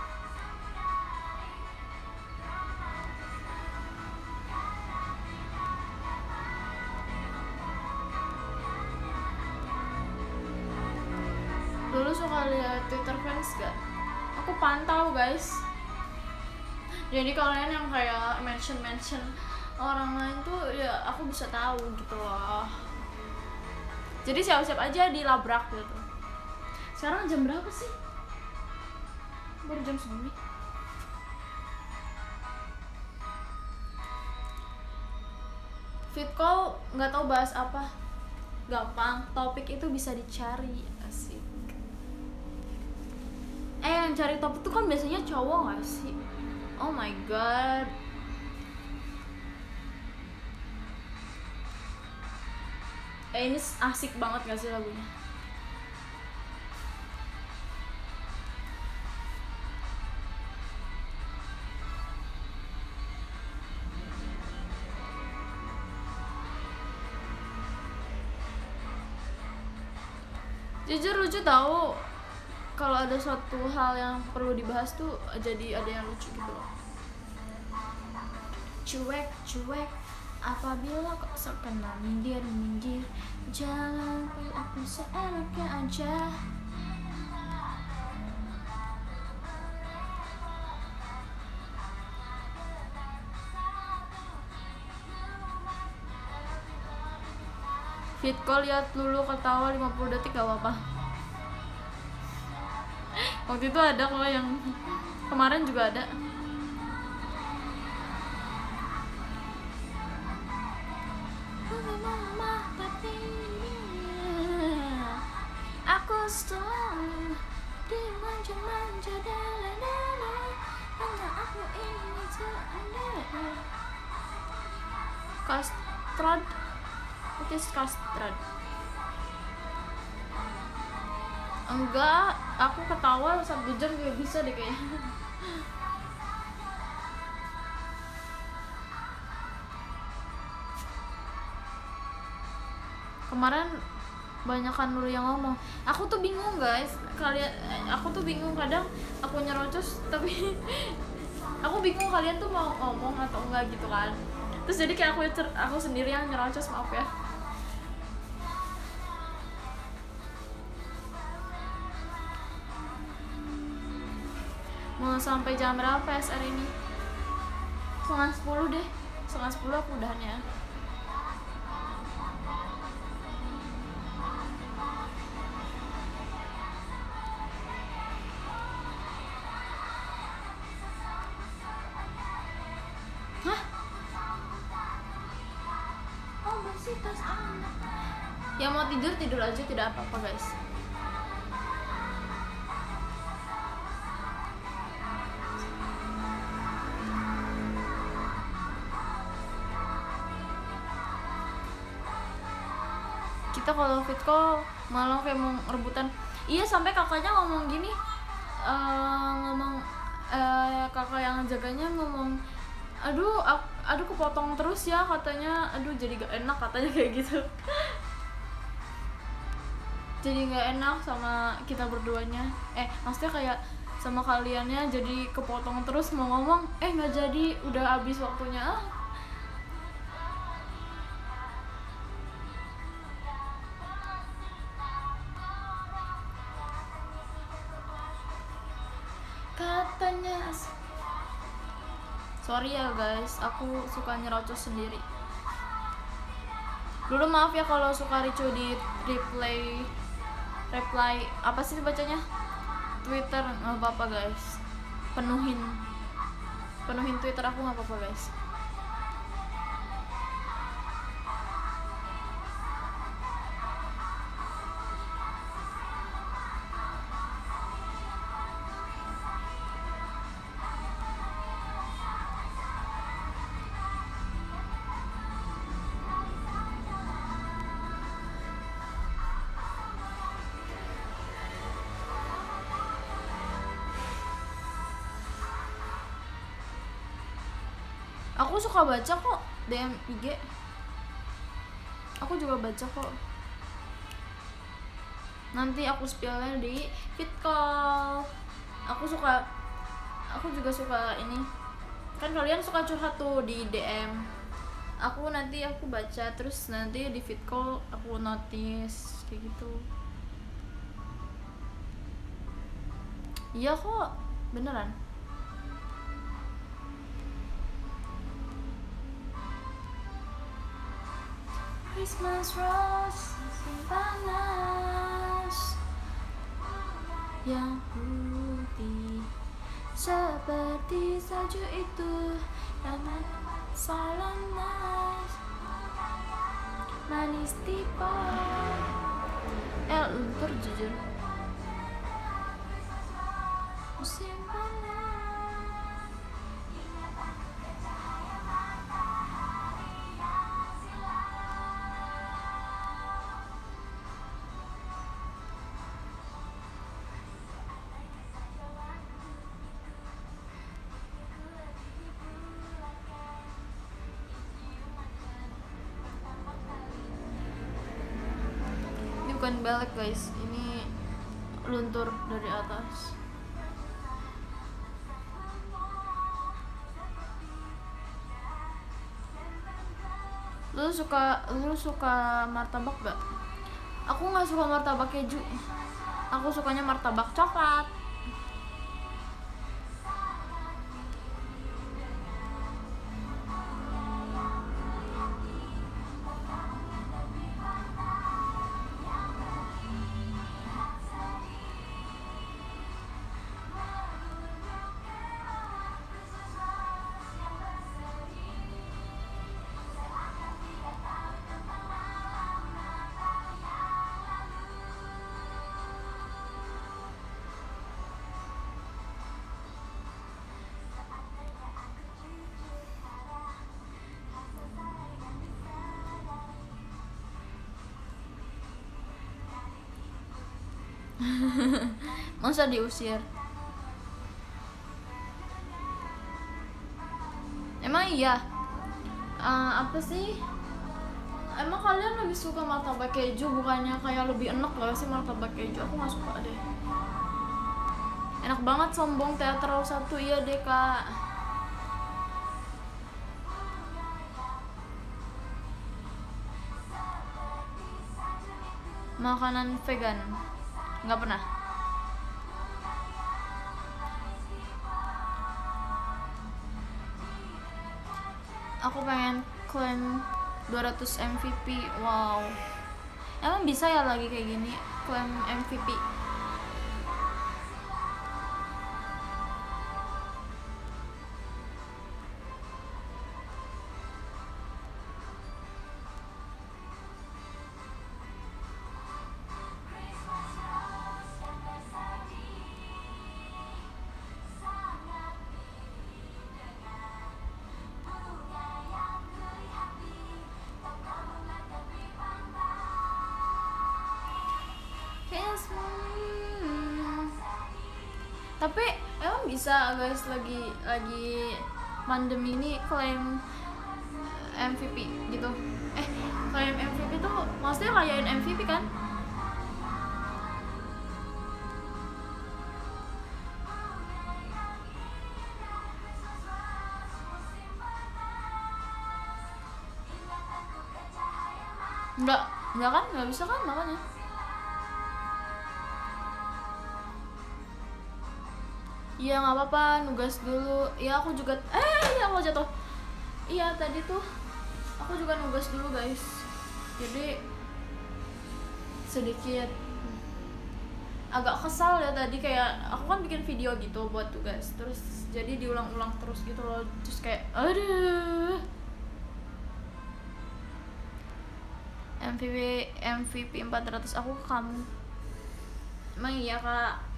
Dulu suka lihat Twitter fans gak? Aku pantau guys. Jadi kalian yang kayak mention mention orang lain tuh ya aku bisa tahu gitu loh. Jadi siap-siap aja dilabrak gitu. Sekarang jam berapa sih? Baru jam segini. Fit call nggak tahu bahas apa. Gampang, topik itu bisa dicari. Asik. Eh yang cari topik tuh kan biasanya cowok gak sih? Oh my god. Eh ini asik banget gak sih lagunya? Jujur lucu tahu. Kalau ada suatu hal yang perlu dibahas tuh jadi ada yang lucu gitu loh. Cuek, cuek, apabila kok sekena minggir, minggir, jangan aku seenaknya aja. Fitco lihat dulu ketawa lima puluh detik gak apa-apa. Waktu itu ada kok yang kemarin juga ada. Aku selalu dimanja-manja dala-dala, hanya aku ingin seandainya. Kastrad, what is kastrad? Enggak, aku ketawa satu jam juga bisa deh kayaknya. Kemarin banyakan dulu yang ngomong. Aku tuh bingung guys, kalian, aku tuh bingung kadang aku nyerocos tapi aku bingung kalian tuh mau ngomong atau enggak gitu kan. Terus jadi kayak aku aku sendiri yang nyerocos, maaf ya. Mau sampai jam berapa P S R ini? Setengah sepuluh deh. Setengah sepuluh aku udahan ya. Hah? Oh, bersih tas anak. Yang mau tidur tidur aja, tidak apa-apa guys. kita kalau fit call malah kayak mau rebutan. Iya, sampai kakaknya ngomong gini, uh, ngomong uh, kakak yang jaganya ngomong, aduh aku, aduh kepotong terus ya katanya, aduh jadi gak enak katanya kayak gitu. Jadi gak enak sama kita berduanya, eh maksudnya kayak sama kaliannya jadi kepotong terus, mau ngomong eh nggak jadi, udah habis waktunya. Ah, katanya sorry ya guys, aku suka nyerocos sendiri. Dulu maaf ya kalau suka ricu di replay reply apa sih bacanya Twitter, nggak apa-apa guys, penuhin penuhin Twitter aku, nggak apa-apa guys. Aku suka baca kok D M I G, aku juga baca kok. Nanti aku spillnya di fit call. Aku suka, aku juga suka ini. Kan kalian suka curhat tuh di D M. Aku nanti aku baca, terus nanti di fit call aku notice kayak gitu. Iya kok, beneran. Christmas rose panas yang putih seperti salju itu, yang salam mas manis tipe El luntur jujur musim panas. Bukan belek guys, ini luntur dari atas. Lu suka lu suka martabak gak? Aku nggak suka martabak keju, aku sukanya martabak coklat. Masa diusir? Emang iya? Uh, apa sih? Emang kalian lebih suka martabak keju, bukannya kayak lebih enak gak sih martabak keju? Aku gak suka deh. Enak banget, sombong teater satu. Iya deh kak. Makanan vegan nggak pernah. Aku pengen klaim dua ratus M V P. Wow, emang bisa ya lagi kayak gini klaim M V P? Tapi emang bisa guys, lagi lagi pandemi ini klaim M V P gitu. Eh, klaim M V P tuh maksudnya rayain M V P kan? Enggak, enggak kan? Enggak bisa kan makanya. Iya nggak apa-apa, nugas dulu. Iya aku juga. Eh iya aku jatuh. Iya tadi tuh aku juga nugas dulu guys. Jadi sedikit agak kesal ya tadi, kayak aku kan bikin video gitu buat tugas, terus jadi diulang-ulang terus gitu loh, terus kayak aduh. M V P M V P empat ratus aku ke kamu. Emang iya kak.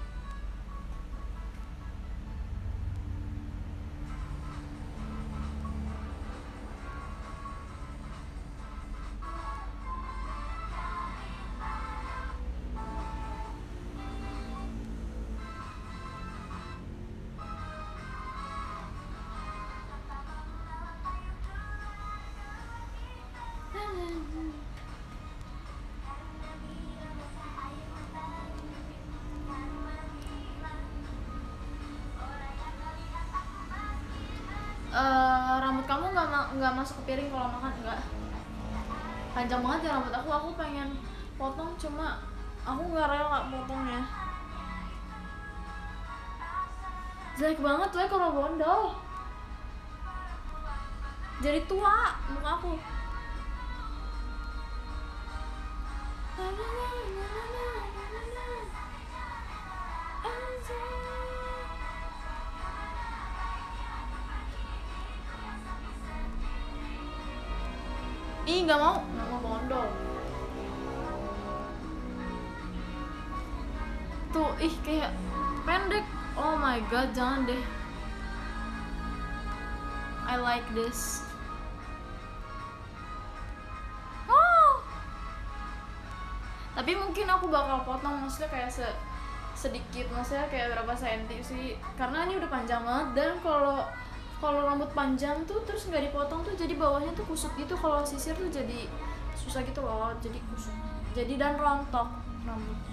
Uh, rambut kamu nggak ma nggak masuk ke piring kalau makan? Enggak, panjang banget ya rambut aku. Aku pengen potong, cuma aku nggak rela potongnya. Jelek banget tuh ya kalau bondol, jadi tua muka aku. Ih nggak mau, nggak mau bondol. Tuh ih kayak pendek. Oh my god, jangan deh. I like this. Oh. Tapi mungkin aku bakal potong, maksudnya kayak se sedikit, maksudnya kayak berapa senti sih, karena ini udah panjang banget. Dan kalau kalau rambut panjang tuh terus nggak dipotong tuh jadi bawahnya tuh kusut gitu, kalau sisir tuh jadi susah gitu loh, jadi kusut, jadi dan rontok rambutnya.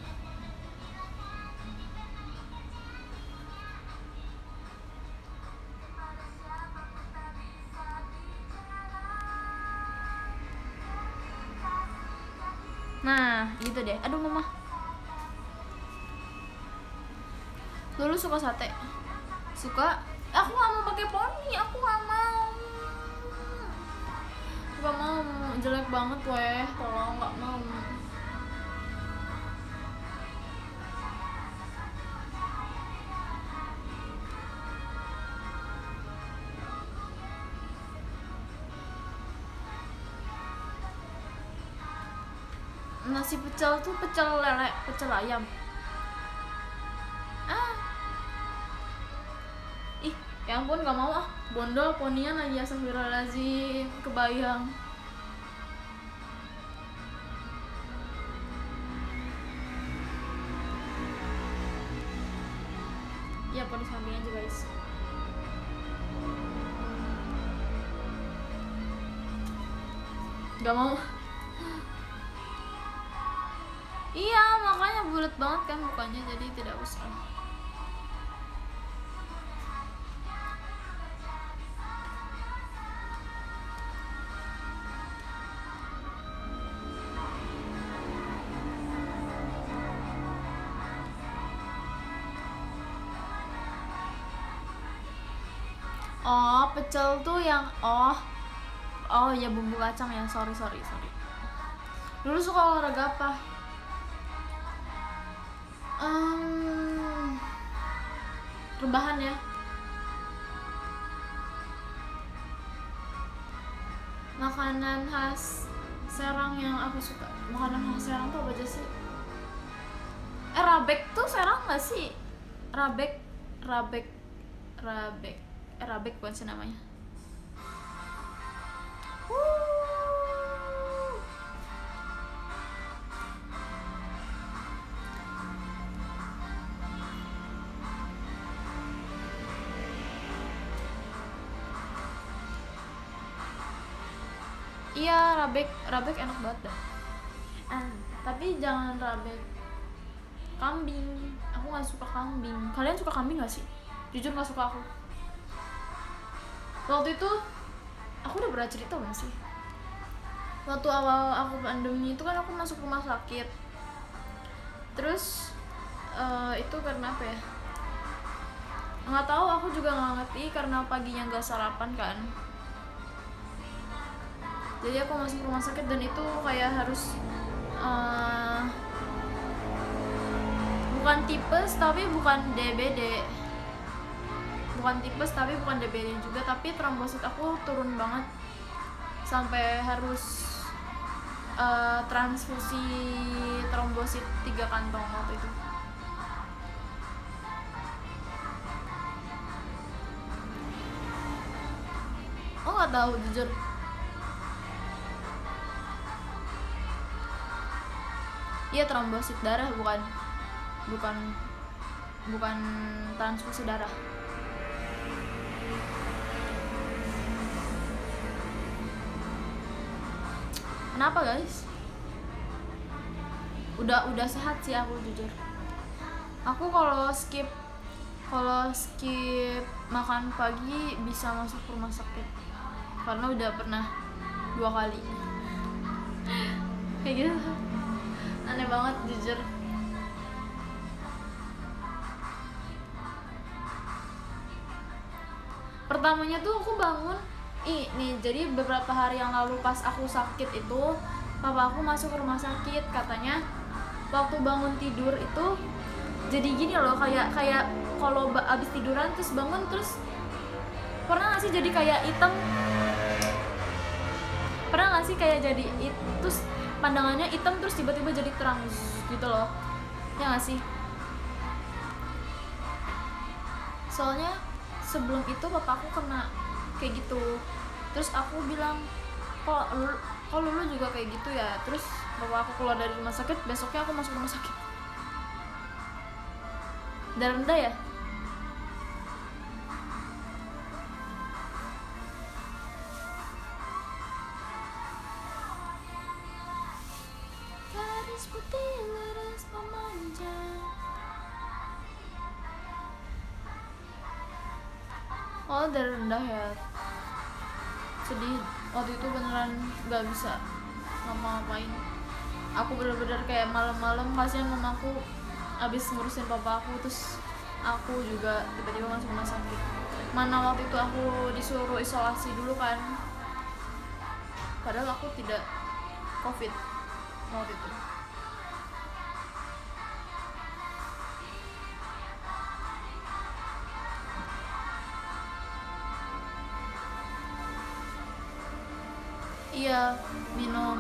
Nah gitu deh. Aduh mama, dulu suka sate, suka. Aku nggak mau pakai poni, aku nggak mau, nggak mau, jelek banget weh, tolong, nggak mau. Nasi pecel tuh pecel lele, pecel ayam. Ah, ih, ya ampun nggak mau ah, bondol ponian aja, astagfirullahaladzim, kebayang. Ya poni samping aja guys. Gak mau. Iya makanya bulat banget kan mukanya, jadi tidak usah. Oh pecel tuh yang oh oh ya bumbu kacang ya, sorry sorry sorry. Dulu suka olahraga apa? Um, rebahan ya. Makanan khas Serang yang aku suka. Makanan khas Serang tuh apa aja sih? Eh rabek tuh Serang nggak sih? Rabek, rabek, rabek, eh, rabek bukan sih namanya? Iya, rabek rabek enak banget dah. Ah, tapi jangan rabek kambing. Aku nggak suka kambing. Kalian suka kambing nggak sih? Jujur nggak suka aku. Waktu itu aku udah pernah cerita nggak sih? Waktu awal aku pandemi itu kan aku masuk rumah sakit. Terus uh, itu karena apa ya? Nggak tahu, aku juga nggak ngerti karena paginya nggak sarapan kan. Jadi aku masuk rumah sakit dan itu kayak harus uh, bukan tipes tapi bukan D B D. Bukan tipes tapi bukan D B D juga, tapi trombosit aku turun banget sampai harus uh, transfusi trombosit tiga kantong waktu itu. Oh nggak tahu jujur. Iya, trombosit darah, bukan bukan bukan transfusi darah. Kenapa guys? Udah udah sehat sih aku jujur. Aku kalau skip kalau skip makan pagi bisa masuk rumah sakit karena udah pernah dua kali. Kayak gitu. Aneh banget jujur. Pertamanya tuh aku bangun ih nih, jadi beberapa hari yang lalu pas aku sakit itu papa aku masuk ke rumah sakit, katanya waktu bangun tidur itu jadi gini loh, kayak kayak kalau abis tiduran terus bangun terus pernah gak sih jadi kayak hitam, pernah gak sih kayak jadi it, terus pandangannya hitam terus tiba-tiba jadi terang gitu loh, ya gak sih? Soalnya sebelum itu papa aku kena kayak gitu, terus aku bilang kok lu kok lu juga kayak gitu ya, terus bapak aku keluar dari rumah sakit, besoknya aku masuk rumah sakit. Darah rendah ya? Garis putih lurus memanjang. Oh, darah rendah ya. Sedih, waktu itu beneran gak bisa ngapa-ngapain. Aku bener-bener kayak malam-malam, kasihan mamaku abis ngurusin papa aku, terus aku juga tiba-tiba masuk rumah sakit. Mana waktu itu aku disuruh isolasi dulu kan, padahal aku tidak covid waktu itu. Iya, minum.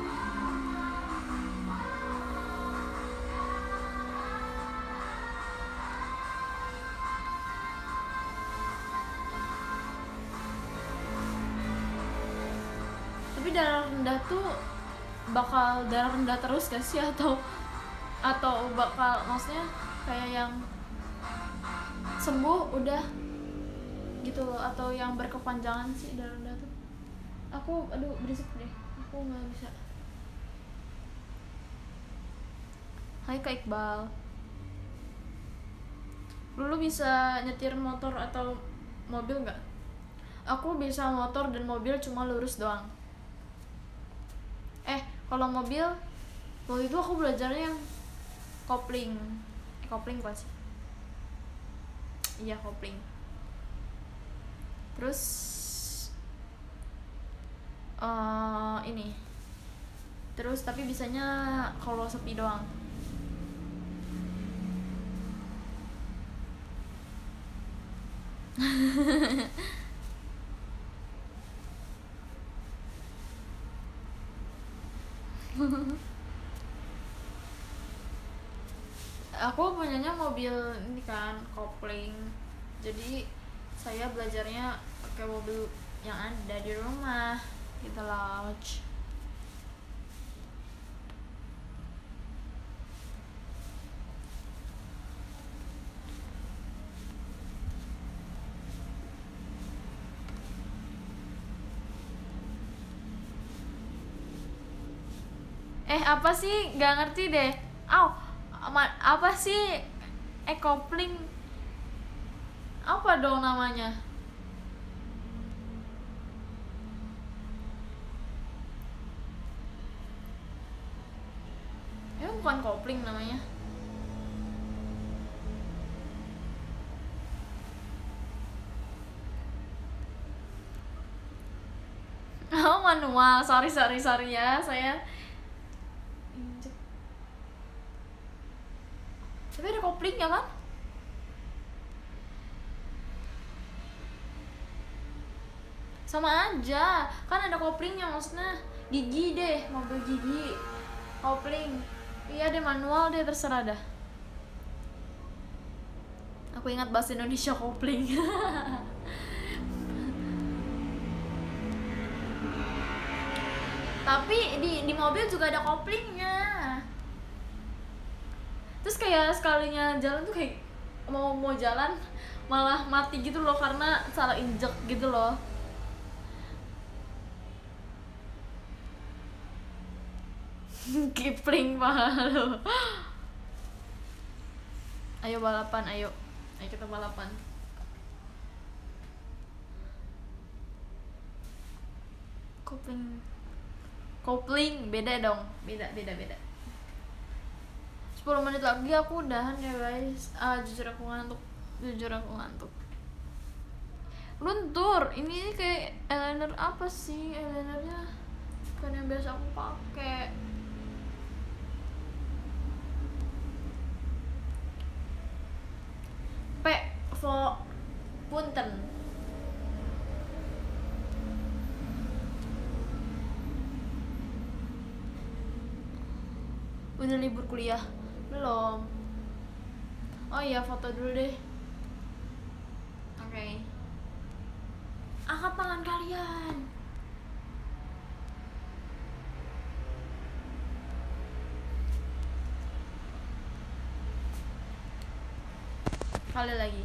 Tapi darah rendah tuh bakal darah rendah terus gak sih, atau atau bakal maksudnya kayak yang sembuh udah gitu loh, atau yang berkepanjangan sih darah rendah tuh? Aku aduh berisik deh, aku nggak bisa. Hai Kak Iqbal, dulu bisa nyetir motor atau mobil nggak? Aku bisa motor dan mobil, cuma lurus doang. Eh kalau mobil waktu itu aku belajarnya yang kopling, eh, kopling apa sih? Iya kopling. Terus uh, ini terus tapi bisanya kalau sepi doang. Aku punyanya mobil ini kan kopling, jadi saya belajarnya pakai mobil yang ada di rumah gitu loh. Eh apa sih, nggak ngerti deh. Aw, ama- apa sih e-kopling? Apa dong namanya? Ya bukan kopling namanya. Oh manual, sorry sorry sorry ya, saya injek. Tapi ada koplingnya kan? Sama aja, kan ada koplingnya maksudnya. Gigi deh, mobil gigi, kopling. Iya deh, manual deh, terserah dah. Aku ingat bahasa Indonesia kopling. Tapi di di mobil juga ada koplingnya. Terus kayak sekalinya jalan tuh kayak mau mau jalan malah mati gitu loh karena salah injek gitu loh. Kipling malu. Ayo balapan, ayo. Ayo kita balapan. Kopling. Kopling beda dong. Beda beda beda. sepuluh menit lagi aku udahan ya guys. Ah jujur aku ngantuk. Jujur aku ngantuk. Luntur. Ini kayak eyeliner apa sih? Eyelinernya kan yang biasa aku pakai. P vo punten. Udah libur kuliah? Belum. Oh iya, foto dulu deh. Oke. Okay. Angkat tangan kalian. Kali lagi.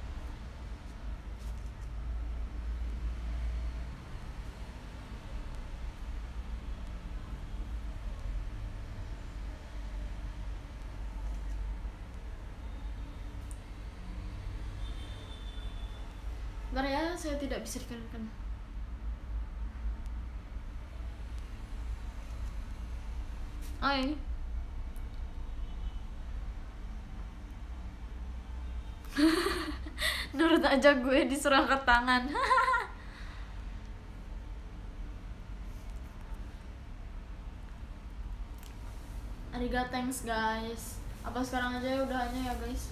Bentar ya, saya tidak bisa dikatakan. Hai. Nurut aja gue disuruh angkat tangan. Ariga, thanks guys. Apa sekarang aja ya udahannya ya guys.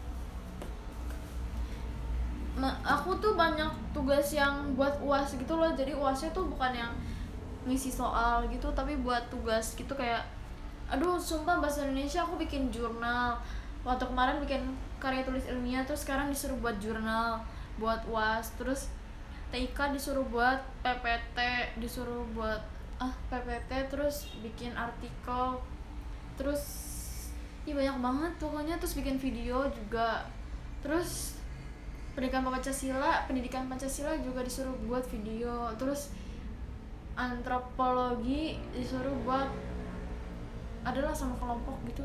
Ma- aku tuh banyak tugas yang buat U A S gitu loh. Jadi U A S-nya tuh bukan yang ngisi soal gitu, tapi buat tugas gitu kayak aduh sumpah bahasa Indonesia aku bikin jurnal. Waktu kemarin bikin karya tulis ilmiah, terus sekarang disuruh buat jurnal buat U A S. Terus T I K disuruh buat P P T, disuruh buat ah P P T, terus bikin artikel. Terus ih banyak banget pokoknya, terus bikin video juga. Terus pendidikan Pancasila, pendidikan Pancasila juga disuruh buat video. Terus antropologi disuruh buat adalah sama kelompok gitu.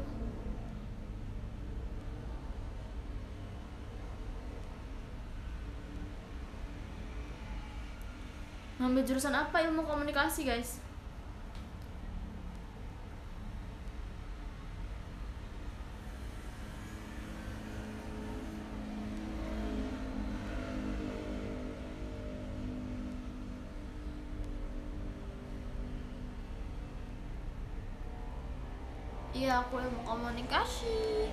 Ngambil jurusan apa? Ilmu komunikasi guys. Iya, aku ilmu komunikasi.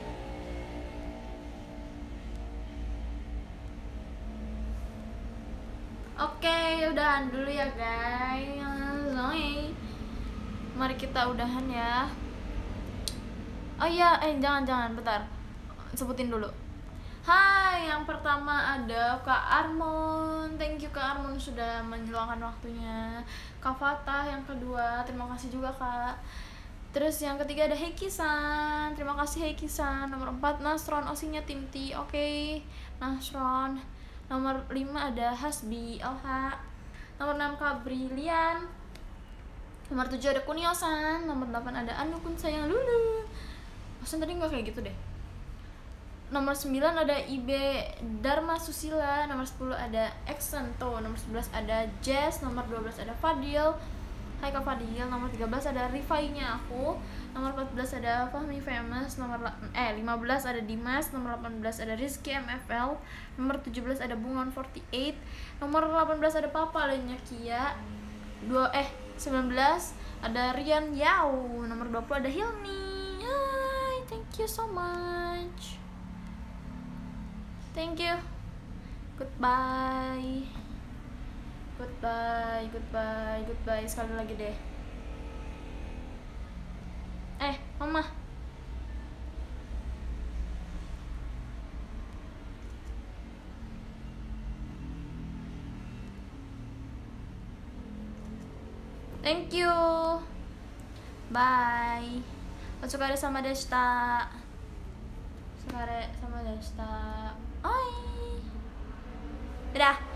Oke, udahan dulu ya guys. Mari kita udahan ya. Oh iya, eh jangan-jangan, bentar. Sebutin dulu. Hai, yang pertama ada Kak Armon. Thank you Kak Armon sudah meluangkan waktunya. Kak Fatah yang kedua, terima kasih juga Kak. Terus yang ketiga ada Heiki-san. Terima kasih Heiki-san. Nomor empat Nasron, osinya tim T. Oke, okay. Nasron. Nomor lima ada Hasbi Alha. Nomor enam Kak Brilian. Nomor tujuh ada Kunio-san, nomor delapan ada Anu-kun sayang lulu. Maksudnya tadi nggak kayak gitu deh. Nomor sembilan ada Ibe Dharma Susila, nomor sepuluh ada Exanto, nomor sebelas ada Jess, nomor dua belas ada Fadil. Hai Kak Fadil, nomor tiga belas ada Rifai-nya aku, nomor empat belas ada Fahmi Famous, nomor eh lima belas ada Dimas, nomor delapan belas ada Rizky M F L, nomor tujuh belas ada Bungon empat delapan, nomor delapan belas ada Papa lainnya Kia, dua eh sembilan belas ada Rian Yao, nomor dua puluh ada Hilmi. Hai, thank you so much. Thank you. Goodbye. Goodbye, goodbye, goodbye. Sekali lagi deh. Eh, Mama. Thank you. Bye. Otsukare sama deshita. Otsukare sama deshita. Oi. Dadah.